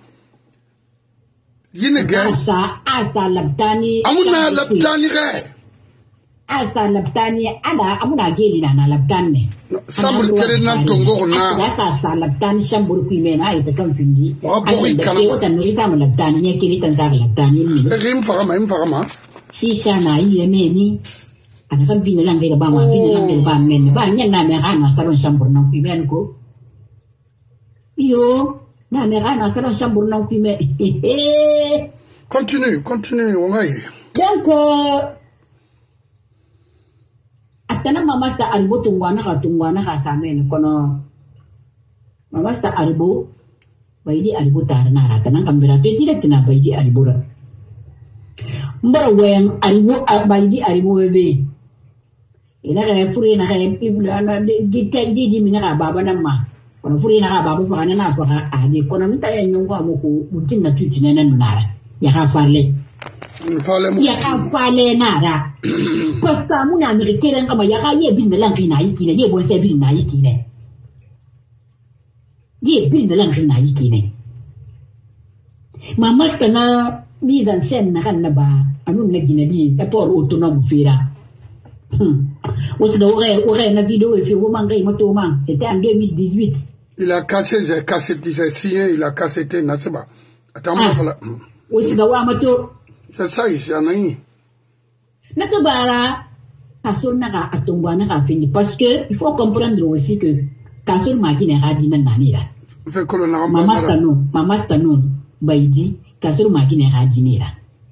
Yine gay. Asa, asa labtani. Amuna labtani gay. Asa labtani, ada amuna geli na na labtani. Sambur kere na tongo na. Asa asa labtani shambur kuimena ite kamfindi. Wabori kana. Ite utanuri sama labtani nyekiri tanzar labtani ni. Rim farama, im farama. Shisha na iye meni. Ana kan bina lang kay ba ma bina lang kay ba men ba nyan na me kana saron shambur na kuimen ko. Iyo na me ga na sara chambre na ku me continue continue on va y donc atana mama sta albo tungwana ka tungwana ka samene kono mama sta albo baydi albo tar na rata nan kambira to direct na baydi albo ra mbara wen albo baydi albo webe ina ga furi na ga ibla na di di di mina ga baba nan ma kono furi na ga baba fa na fa ga ade kono mita ya nyongo amoko mutin na tuti na nan nara ya ga fale fale mu ya ga fale nara kosta muna mi keren kama ya ga ye bin na lanki na yiki ne ye bo se bin na yiki ne ye bin na lanki na yiki ne mama skana mise en scène na kan na ba anu na gina di e por autonome fira aussi de aurait aurait une vidéo et fait vraiment gay motoman c'était en deux mille dix-huit il a cassé j'ai cassé j'ai signé il a cassé tes nasba attends moi voilà aussi de wa moto c'est ça ici en ani na to bara kasur na ka atongwa na ka fini parce que il faut comprendre aussi que kasur ma gina hadi na nanira fait que na mama stano mama stano baidi kasur ma gina hadi nira.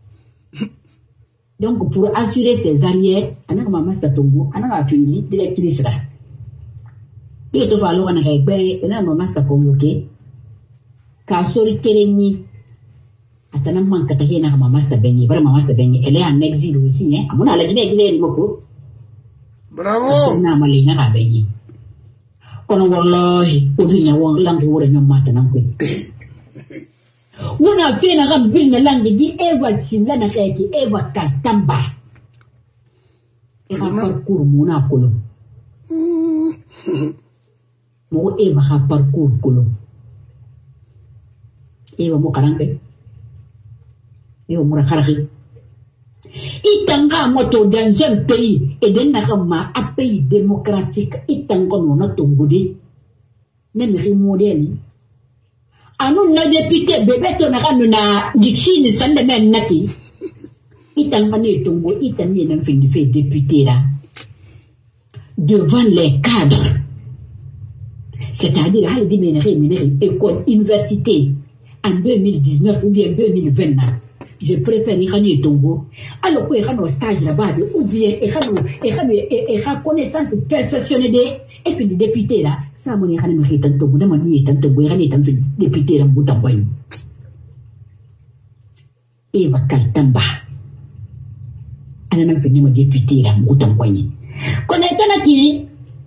Donc, pour assurer ses arrières, on a maman Statongo, on a fini directrice là. Et il faut alors on a réglé, on a maman Stakongoke, car sur le terrain, attends, man katahena maman Stabeni, vraiment maman Stabeni, elle est en exil aussi, hein. À mon avis, elle est moko. Bravo. On a malina rabeyi. Kono wallahi, obinya wang langi wora nyomata nankwe. Una fena ga bilna langi di eva tsinda na kaki eva katamba eva parcours muna kolo mo eva ha parcours kolo eva mo karange eva mo rakarahi itanga moto dans un pays et d'un nama un pays démocratique itanga no na tongudi ne mi modèle anu na député bébé to na kanu na dixine sande men nati itan mani tongo itan ni na fin de fait député là devant les cadres c'est-à-dire hal di menere menere école université en deux mille dix-neuf ou bien deux mille vingt je préfère y gagner tongo alors que y stage là-bas ou bien y y y connaissance perfectionnée de et puis de député là ça mon y a me hitan tongo na manu hitan tongo y gagner tan député là buta boy Eva Kaltamba ana nan fini ma député là buta boy connaître na ki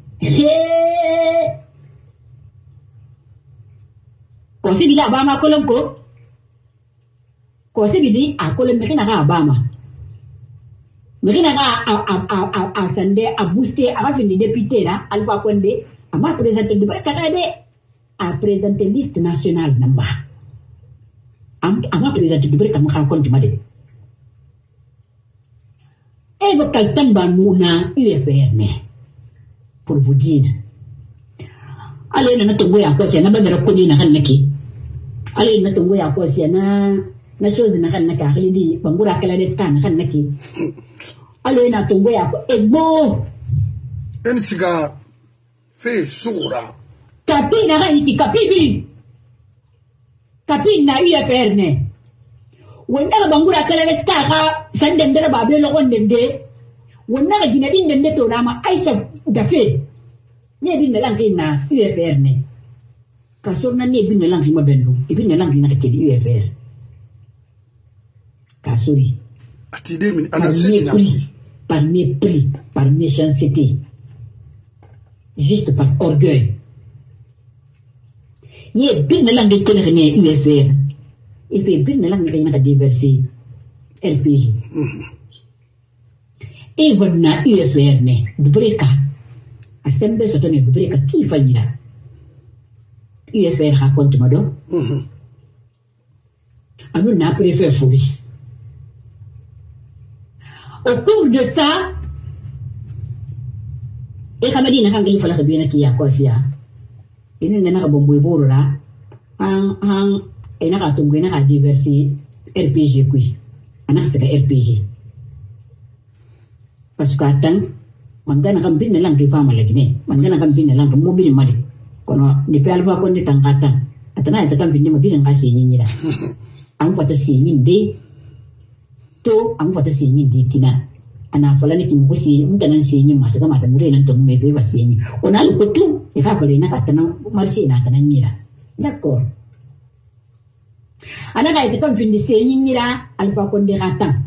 ko si bila ba ma kolonko ko se bidi a kolon mekina ga Obama mekina ga a a a a sande a booster a fini député là Alpha Condé a ma présenté de barka de a présenté liste nationale namba am a ma présenté de barka mo xam kon timade e ba kaltan ba muna U F R ne pour vous dire allez na to goya ko se na badara ko ni na kan nake allez na to goya ko se na na chose na kan naka khilidi bangura kala de scan kan nake alo na tongo ya ko ego en siga fe sura kapi na haiti kapi bi kapi na U F R ne wanda bangura kala de scan ka sande ndara babe lo gonde de wanda ga gina din de to na ma aisha da fe ne bin na langi na U F R ne ka so na ne bin na langi ma benno e bin na langi na ke U F R Kasuri. Par mépris, par mépris, par méchanceté, juste par orgueil. Il y a bien de langue qui est U F R. Il fait bien de langue qui est déversée L P G. Et voilà U F R ne, du breka. A sembe sotone du breka qui va dire. U F R raconte madame. Ah nous n'a préféré Fouris. Au cours de ça, et comme dit, n'a pas fallu bien qu'il y a quoi faire. Il n'a pas bon boulot là. Un, un, et n'a pas tombé n'a pas déversé R P G oui. On a c'est R P G. Parce qu'à temps, on gagne comme bien la langue femme à la Guinée. On gagne comme bien la langue mobile mali. Quand on ne peut pas qu'on est en gâteau. atana ta kan bindi mabirin ga senyin yida an fata senyin de to an fata senyin de tina ana fala ne kin kusi mutanen senyin masu ga masu mure nan to me be ba senyin ona lu kutu e ka fale na katana marshi na tanan yida d'accord ana ga ta kan bindi senyin yida alfa kon de ratan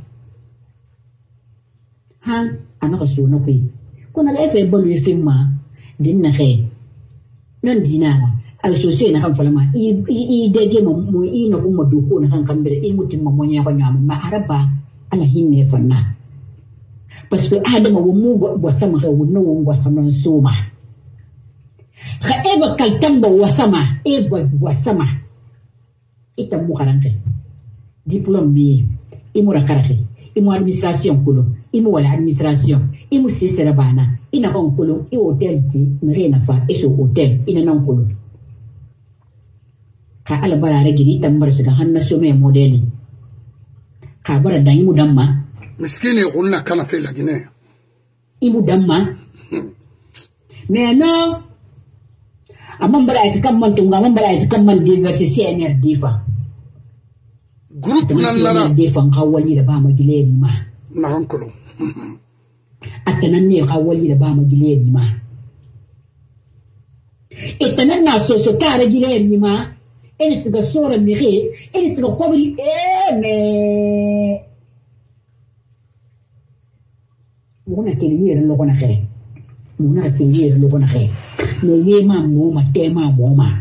han ana ko so no kai kuna ga fe bolu e filma din na kai non dinara al sosai na kan falama i i dege mo mo i no mo do ko na kan kambere i mutim mo nya ko nyama ma araba ala hinne fanna parce que adama wo mu go sama ga wo no wo sama soma ka eba kaltamba wo sama e go go sama ita mu karanke diplôme bi i mu rakarahi i mu administration kulo i mu wala administration i mu sisera bana ina kon kulo i hotel ti mrena fa e so hotel ina non kulo ka ala barare gini tambar su ga hanna so me modeli ka bara dan mu damma miskini qulna kana fi la gine imu damma me no amman bara ita kan man tunga amman bara ita kan man diversity C N R D fa groupe nan la D fa ka wali da ba ma gileri ma na hankolo atanan ne ka wali da ba ma gileri ma itanan na so so tare gileri ma ene siga sora mire ene siga kobri eh mais mona keliyere lo kona khere mona keliyere lo kona khere no yema mo ma tema mo ma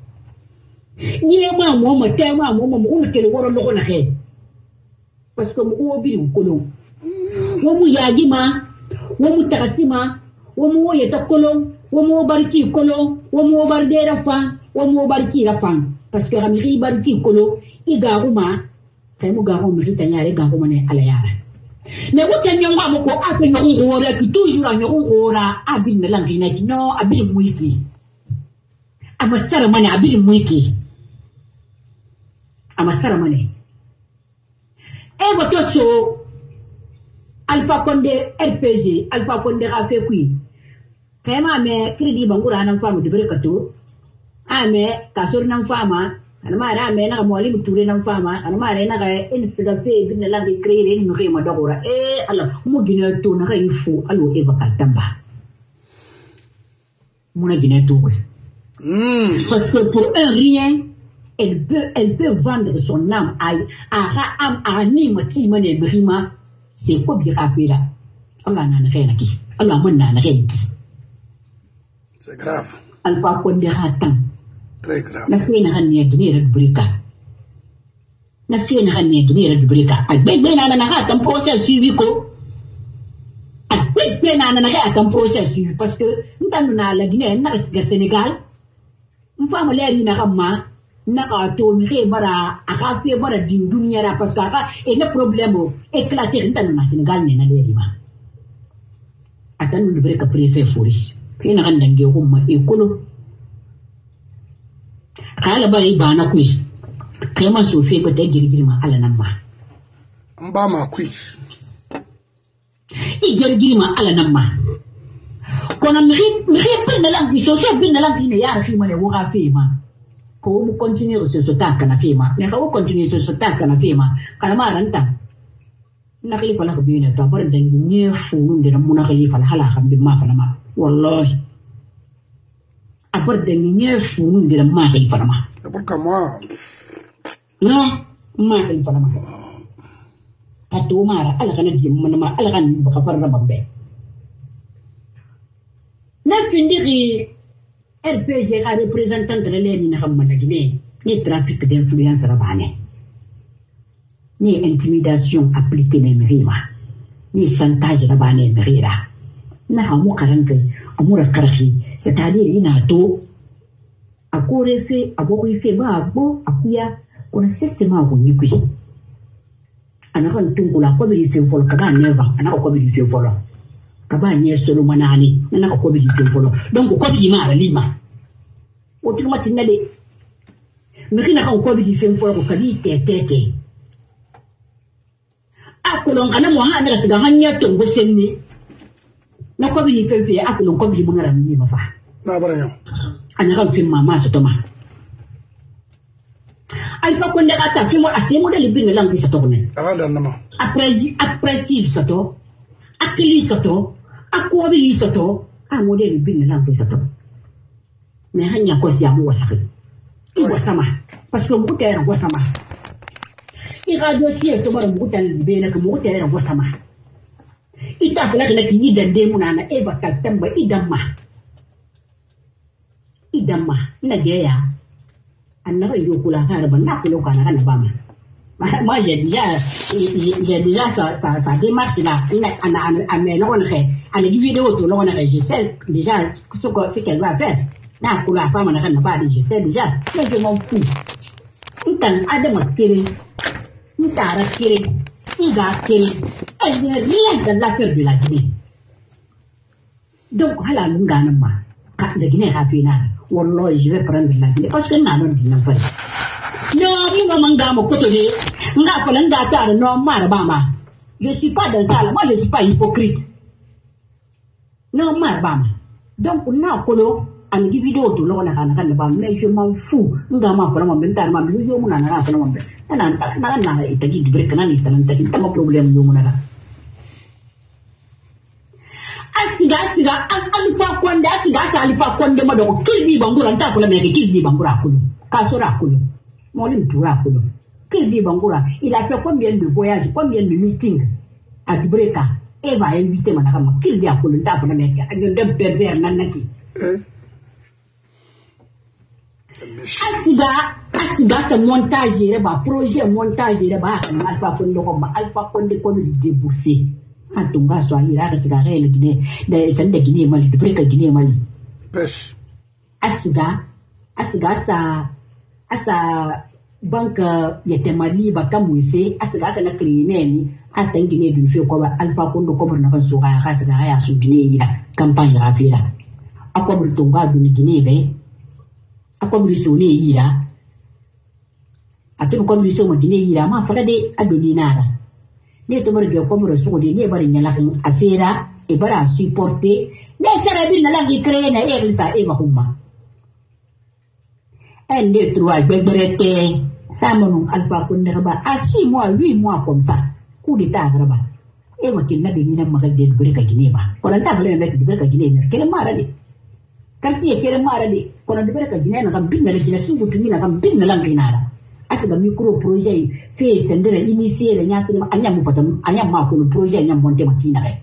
yema mo ma tema mo ma mona kele woro lo kona khere parce que mo obi nkolo wo mu yagi ma wo mu takasima wo mu yeta kolo wo mu barki kolo wo mu bardera fa wo mu barki rafa parce que ramiri barki kolo igaruma kaymu garu mi tanyare garuma ne alayara ne wote nyonga mo ko ape nyongora ki toujours nyongora abin na langina no abin muiki amasara mane abin muiki amasara mane e woto so Alpha Condé R P G Alpha Condé a fait quoi kayma me crédit bangura nan famu de brekato ame kasor nan fama anama ra me na mo ali muture nan fama anama ra na ga en siga fe bin la ngi créer ni no ma dogora eh ala mo gina to na ga ifu alo e bakal tamba mo na gina to mm parce que pour un rien elle peut elle peut vendre son âme à à âme à ni ma ti mane brima c'est quoi bien fait là Allah na na na ki Allah man na na ki c'est grave Alpha Condé hatan très grave na fina hanne dunira dubrika na fina hanne dunira dubrika agbe na na ha kan process suivi ko agbe na na ha kan process suivi parce que ntanu na la Guinée na ga Sénégal mfama leri na kama na ka to mi re bara aka fe bara din dunya ra parce que aka e na problème éclater ntanu na Sénégal ne na leri ma atanu dubrika préfet fourish fina kan dange humma e kolo kala bari bana kuis kema so fe ko te girgirma ala namma amba ma kuis i girgirma ala namma kona mi mi pe na lang so so bin na lang ni ya fi mane wo ga fe ma ko mu continue so so ta kana fe ma ne ka wo continue so so ta kana fe ma kala ma ranta na khali fala ko bi ne to bar dangi ne fu nde na muna khali fala hala xam bi ma fala ma wallahi après de nier fou de la marée vraiment pourquoi moi non marée vraiment tatou mara ala kana di man ma ala kan ba far na bambe na findiri R P G ka représentant de l'État na xam na Guinée ni trafic d'influence rabane ni intimidation appliquée les mérima ni chantage rabane mérira na hamu karanke amura karfi c'est-à-dire ina to akore fe aboko ife ba agbo akuya kona sesema ko nyikwi anakan tungula ko bi fe folo kaba neva anaka ko bi fe folo kaba nye solo manani anaka ko bi fe folo donc ko bi mara lima o tuma tinade mekina kan ko bi fe folo ko kabi tetete akolon kana mo ha na siga hanya tongo senni na ko bi fe fe akolon ko bi mo ngara ni ma fa na baranyo ana kan fin mama su toma Alpha Condé ata fimo asemo de libin langue sa tokne Ada nama. après après qui sa to akili sa to akobi sa to a modèle libin langue sa to mais hanya ko si amu wasaki wasama parce que mu terre wasama i radio si to bar mu tan libin ka mu terre wasama ita fala na ki yidan de munana e bakal tamba idamma idamma na geya annabi yo kula ka ban na kula kana kana ba ma ma j'ai déjà j'ai déjà ça ça ça démarche là ana ana ana lo on fait ana di vidéo to lo on a je sais déjà ce que ce qu'elle va faire na kula pa mana kana ba je sais déjà mais je m'en fous utan adama kire utara kire uga kire elle n'est rien dans l'affaire de la Guinée donc hala ngana ma la Guinée a fait na wallahi je vais prendre la Guinée parce que n'a non dix neuf non minga manga mo kotoné nga fala nga tara no mara bama je suis pas dans ça moi je suis pas hypocrite non mara bama donc na kolo an gi vidéo to lo na kana kana ba mais je m'en fous nga ma fala mo bentar ma bi yo muna na fala mo ben na na na na ita gi break na ni tan tan tan problème yo muna na asiga asiga Alpha Condé asiga sa Alpha Condé ma do kilbi bangura nta fala me kilbi bangura kulu kasora kulu Moli Mtoura Kolo. Kirby Bangura, il a fait combien de voyages, combien de meetings à Dubreka. Et va inviter Manakama. Kirby a Kolo, t'as pour le mec. Il y a deux pervers nanaki. Asiga, Asiga, ce montage, il y a projet montage, il y a Alpha Condé, Alpha Condé, comme il déboursé. Antunga, soit il a Asiga, le Guinée, c'est de Guinée, Mali, Dubreka, Guinée, Mali. Pêche. Asiga, Asiga, ça. Asa banka yete mali baka muise asa asa na krimeni atangine du fe ko Alpha Condé ko na so ga asa ga ya su Guinée ira campagne rafira akobur tonga du Guinée be akobur so ne ira atun ko so mo Guinée ira ma fala de adoni nara ne to mar ge ko bur so de ne bari nyala kan afira e bara supporter ne sera bin na la gi créer na e sa e ma humma un, deux, trois, Béberete, ça mon Alpha Condé, à six mois, huit mois comme ça, coup d'état, là-bas. Et moi, qui n'a de ni n'a pas de Béberete Guinée, quand on t'a parlé avec Béberete Guinée, quelle est marade? Quand il y a quelle marade, quand on Béberete Guinée, on a bien la gestion de Guinée, on a bien la languinara. À ce micro-projet, fait sender, initier, le nyat, Anyam Potam, Anyam Marco, le projet, Anyam Monte Maquinare.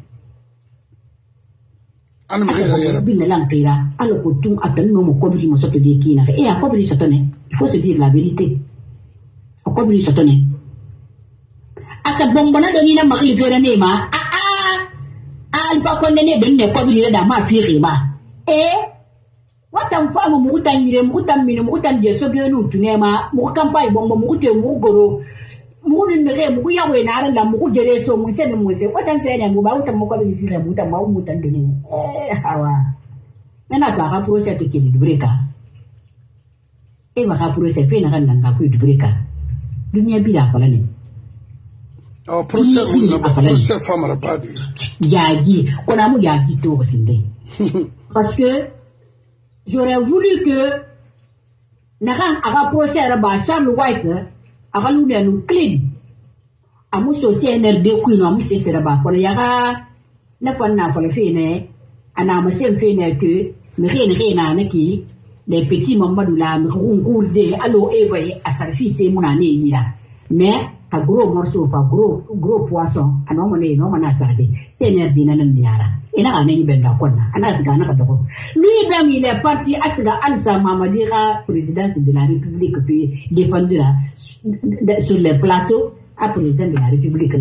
Bin l'antira, alors que tout a tenu mon cobri mon sorte de kina, et à cobri satonné, il faut se dire la vérité. Au cobri satonné. À cette bombona de Nina Marie Veranema, ah ah, Alpha Condé de ne cobri da ma firima. Eh, what am femme Moutan Yire, Moutan Mino, Moutan de Sobionu, Tunema, Moukampai, Bombo, Mouté, Mougoro. Mourin de Rem, we are in Ireland, Mougere, so we said, what I'm saying, and about a Mokari, Muta, Moutan Duni. Eh, how are then I got a process to kill the breaker. Ever have process, pain and a good breaker. Do me a bit of a Our process will not process from our body. Yagi, on a Yagi to us in day. Parce que j'aurais voulu que Naran a procès à Charles White. Avant nous nous clean. À mon social N R D Queen, à mon c'est là-bas. Pour le yara, n'a pas n'a pas le fait, à n'a pas fait que, mais rien rien n'a qui, les petits mamans de la roule de allo éveillé à sa fille, c'est mon année là. Mais, à gros morceau, pas gros, gros poisson, à non monnaie, non mon assardé, c'est N R D n'a yara. Et n'a rien ben d'accord, à n'a pas d'accord. Lui-même, il est parti à ce Alsa Mamadira, présidence de la République, puis défendu là. Sur les plateaux, à président de la République,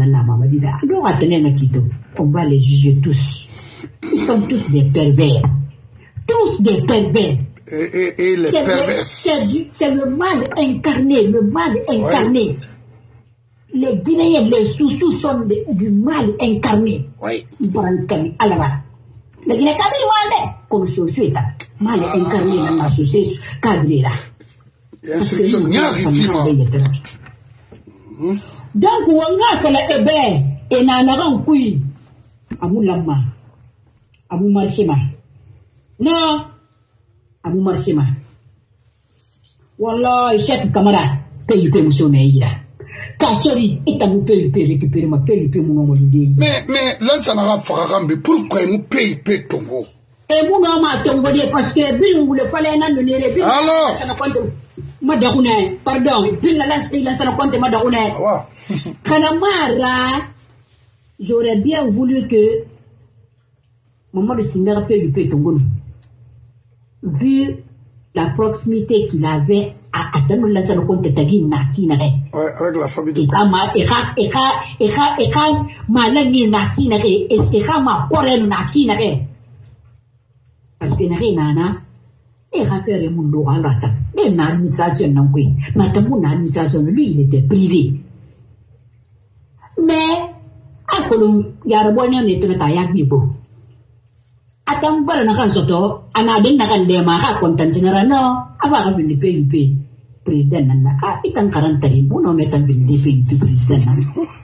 on va les juger tous. Ils sont tous des pervers. Tous des pervers. Et, et, et les pervers. C'est le mal incarné, le mal incarné. Oui. Les Guinéens, les sous-sous sont de, du mal incarné. Oui. Les Guinéens, comme société, mal incarné dans la société, cadré là. Instruction donc on a fait le ébé et n'en couille à mon lama à mon marchima non à mon marchima wallah chef camarade P U P muso me ira. Kasori itamu P U P récupérer ma P U P mon nom de. Mais mais là ça n'a pas fait pourquoi nous P U P tombo. Et mon nom a tombé parce que Bill voulait fallait nan ne les. Alors. Madahune, pardon, Bill la la ça compte Madahune. Kanamara, j'aurais bien voulu que Maman de Singara P U P tombo. Vu la proximité qu'il avait à attendre la salle compte tagi naki nare. Ouais, avec la famille de. Eka eka eka eka eka malangi naki nare, eka ma korenu naki nare. Parce que nare nana, eka faire le monde en rata. Même l'administration non qui. Maintenant l'administration lui il était privé. Mais à Colomb, il y a le bonheur de ton taille bibo. Atam bara na kan soto ana den na kan de ma ha kontan general no aba ka bin P U P president nan ka ikan karantari bu no metan bin P U P president nan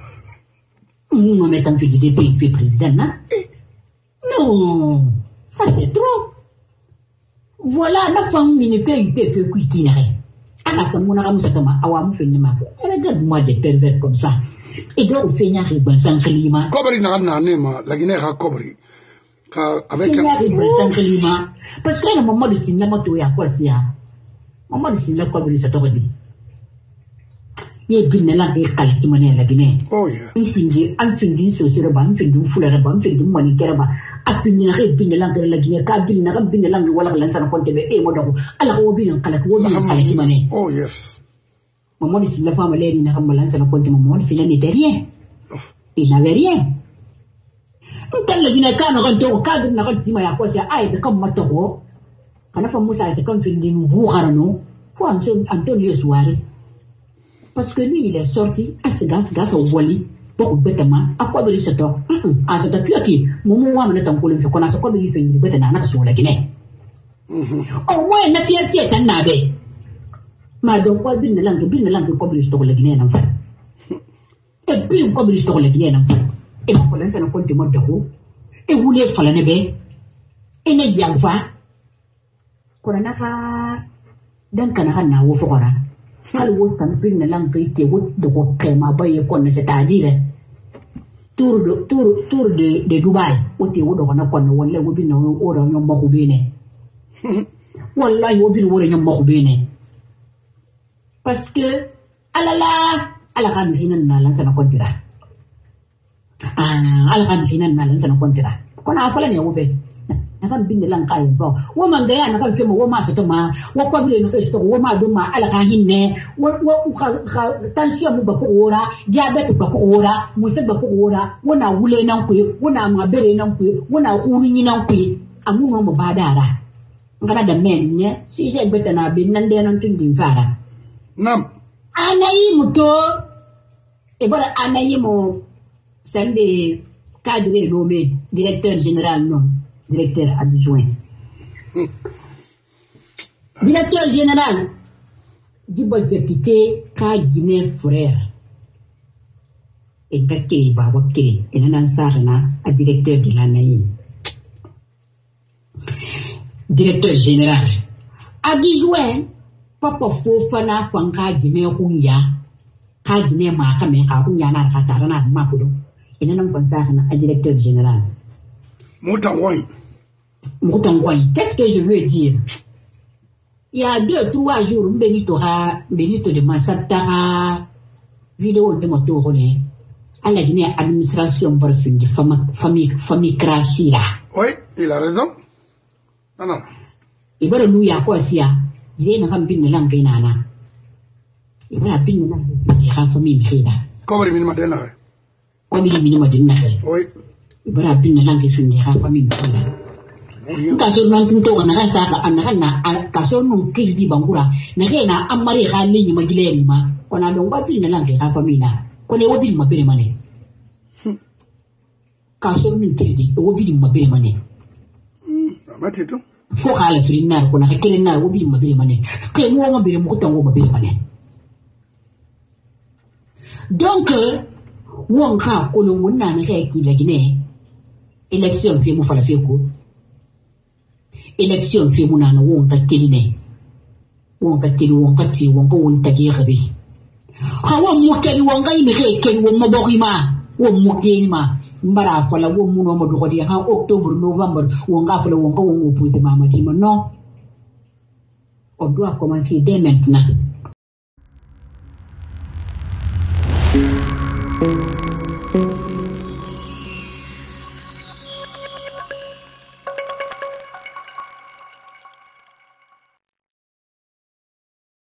no metan bin P U P president nan non ça c'est trop voilà la femme mini P U P fait qui na ana ka mona ka musata ma awamu fin ma regarde moi des pervers comme ça et donc fait nya ri ban san klima kobri na na ne ma la Guinée ha kobri avec un parce que le moment de signer ma toya quoi c'est un moment de signer quoi de ça t'aurait dit il est bien là des calques qui m'ont la Guinée oh yeah il finit il finit sur ce ban il finit fou la ban il finit moi ni keraba a finit la bien là de la Guinée ka bien là bien là wala la ça compte be e mo do ala ko bien calque wo bien calque qui m'ont oh yes moment de signer femme les ni na kam la ça compte moment de signer n'était rien il n'avait rien. Quand le Guinée quand on rentre quand on rentre dis-moi à quoi c'est ah de comme matoro quand on fait moussa c'est comme une nouveau rano pour Antonio Suarez parce que lui il est sorti à ce gars ce gars au wali beaucoup bêtement à quoi veut dire ça à ce temps qui mon moi on est en colère qu'on a ce quoi veut dire une bête na sur la Guinée au moins na fierté tan na be ma donc quoi bin langue bin langue comme sur la Guinée en fait et bin comme sur la Guinée en fait et mon collègue ça ne compte pas de haut et vous les fallait nebe et ne bien fa qu'on a fa d'un canard na ou fora al wo tan bin na lang pe te wo de ko kema baye kon c'est-à-dire tour de tour tour de de Dubai wo te wo do na kon wala wo bin no o ro nyom mako bene wallahi wo bin wo ro nyom mako bene parce que alala ala kan hinan na lan sana kon dira ah alhamdulillah na lan sana kontira kona afala ne wobe na kan bin lan kai fo wo man ga ya na kan femo wo ma so to ma wo ko bi no so wo ma do ma ala ka hinne wo wo ka tension mu ba ko ora diabete ba ko ora mu se ba ko ora wo na wule nan ku wo na ma bere nan ku wo na uru nyi nan ku amu no mo badara ngara da men ne si je gbeta na bin nan de nan tun din fara nam anayi muto e bara anayi mo c'est des cadres nommés directeur général, non, directeur adjoint. Mm. Directeur général du Bodjekité, ka Guinée frère. Et Gake Babake, et Nansarana, à directeur de la Naïm. Directeur général. Adjoint, Papa Fofana, Fanka Guinée Hunya, ka Guinée Makame, Hunya, Katarana, Mapudo. Et non comme ça, un directeur général. Moutangouin. Moutangouin. Qu'est-ce que je veux dire? Il y a deux, trois jours, Benito ha, Benito de Massatara, vidéo de motorone, à la Guinée administration pour une famille, famille crassie là. Oui, il a raison. Non, non. Il va nous y a quoi si, il est dans un bin de langue nana. Il va la bin de langue, il y a une famille là. Comment il m'a dit là? Comme il minimum de nare. Oui. Bara bin lang ke fin ha famille ko. Ka so nan tunto na ka sa ka an na ka so nun ke di bangura na ke na amare ga le ni magile ma ko na don ba bin lang ke ha famille na ko ne wobin mabere mane. Ka so nun ke di wobin mabere mane. Hmm, amatito. Ko ka le fin na ko na ka kele na wobin mabere mane. Ke mo mabere mo ko tango mabere mane. Donc wonka ko no wonna na ka ki la Guinée élection fi mu fala fi ko élection fi mu na no wonka teline wonka teli wonka ti wonka won tagi xabi ka wo mukeni wonga imike ken wo moborima wo mukeni ma mbara fala wo muno mo do di ha octobre novembre wonga fala wonga wo opposé mama di non on doit commencer dès maintenant. Thank you.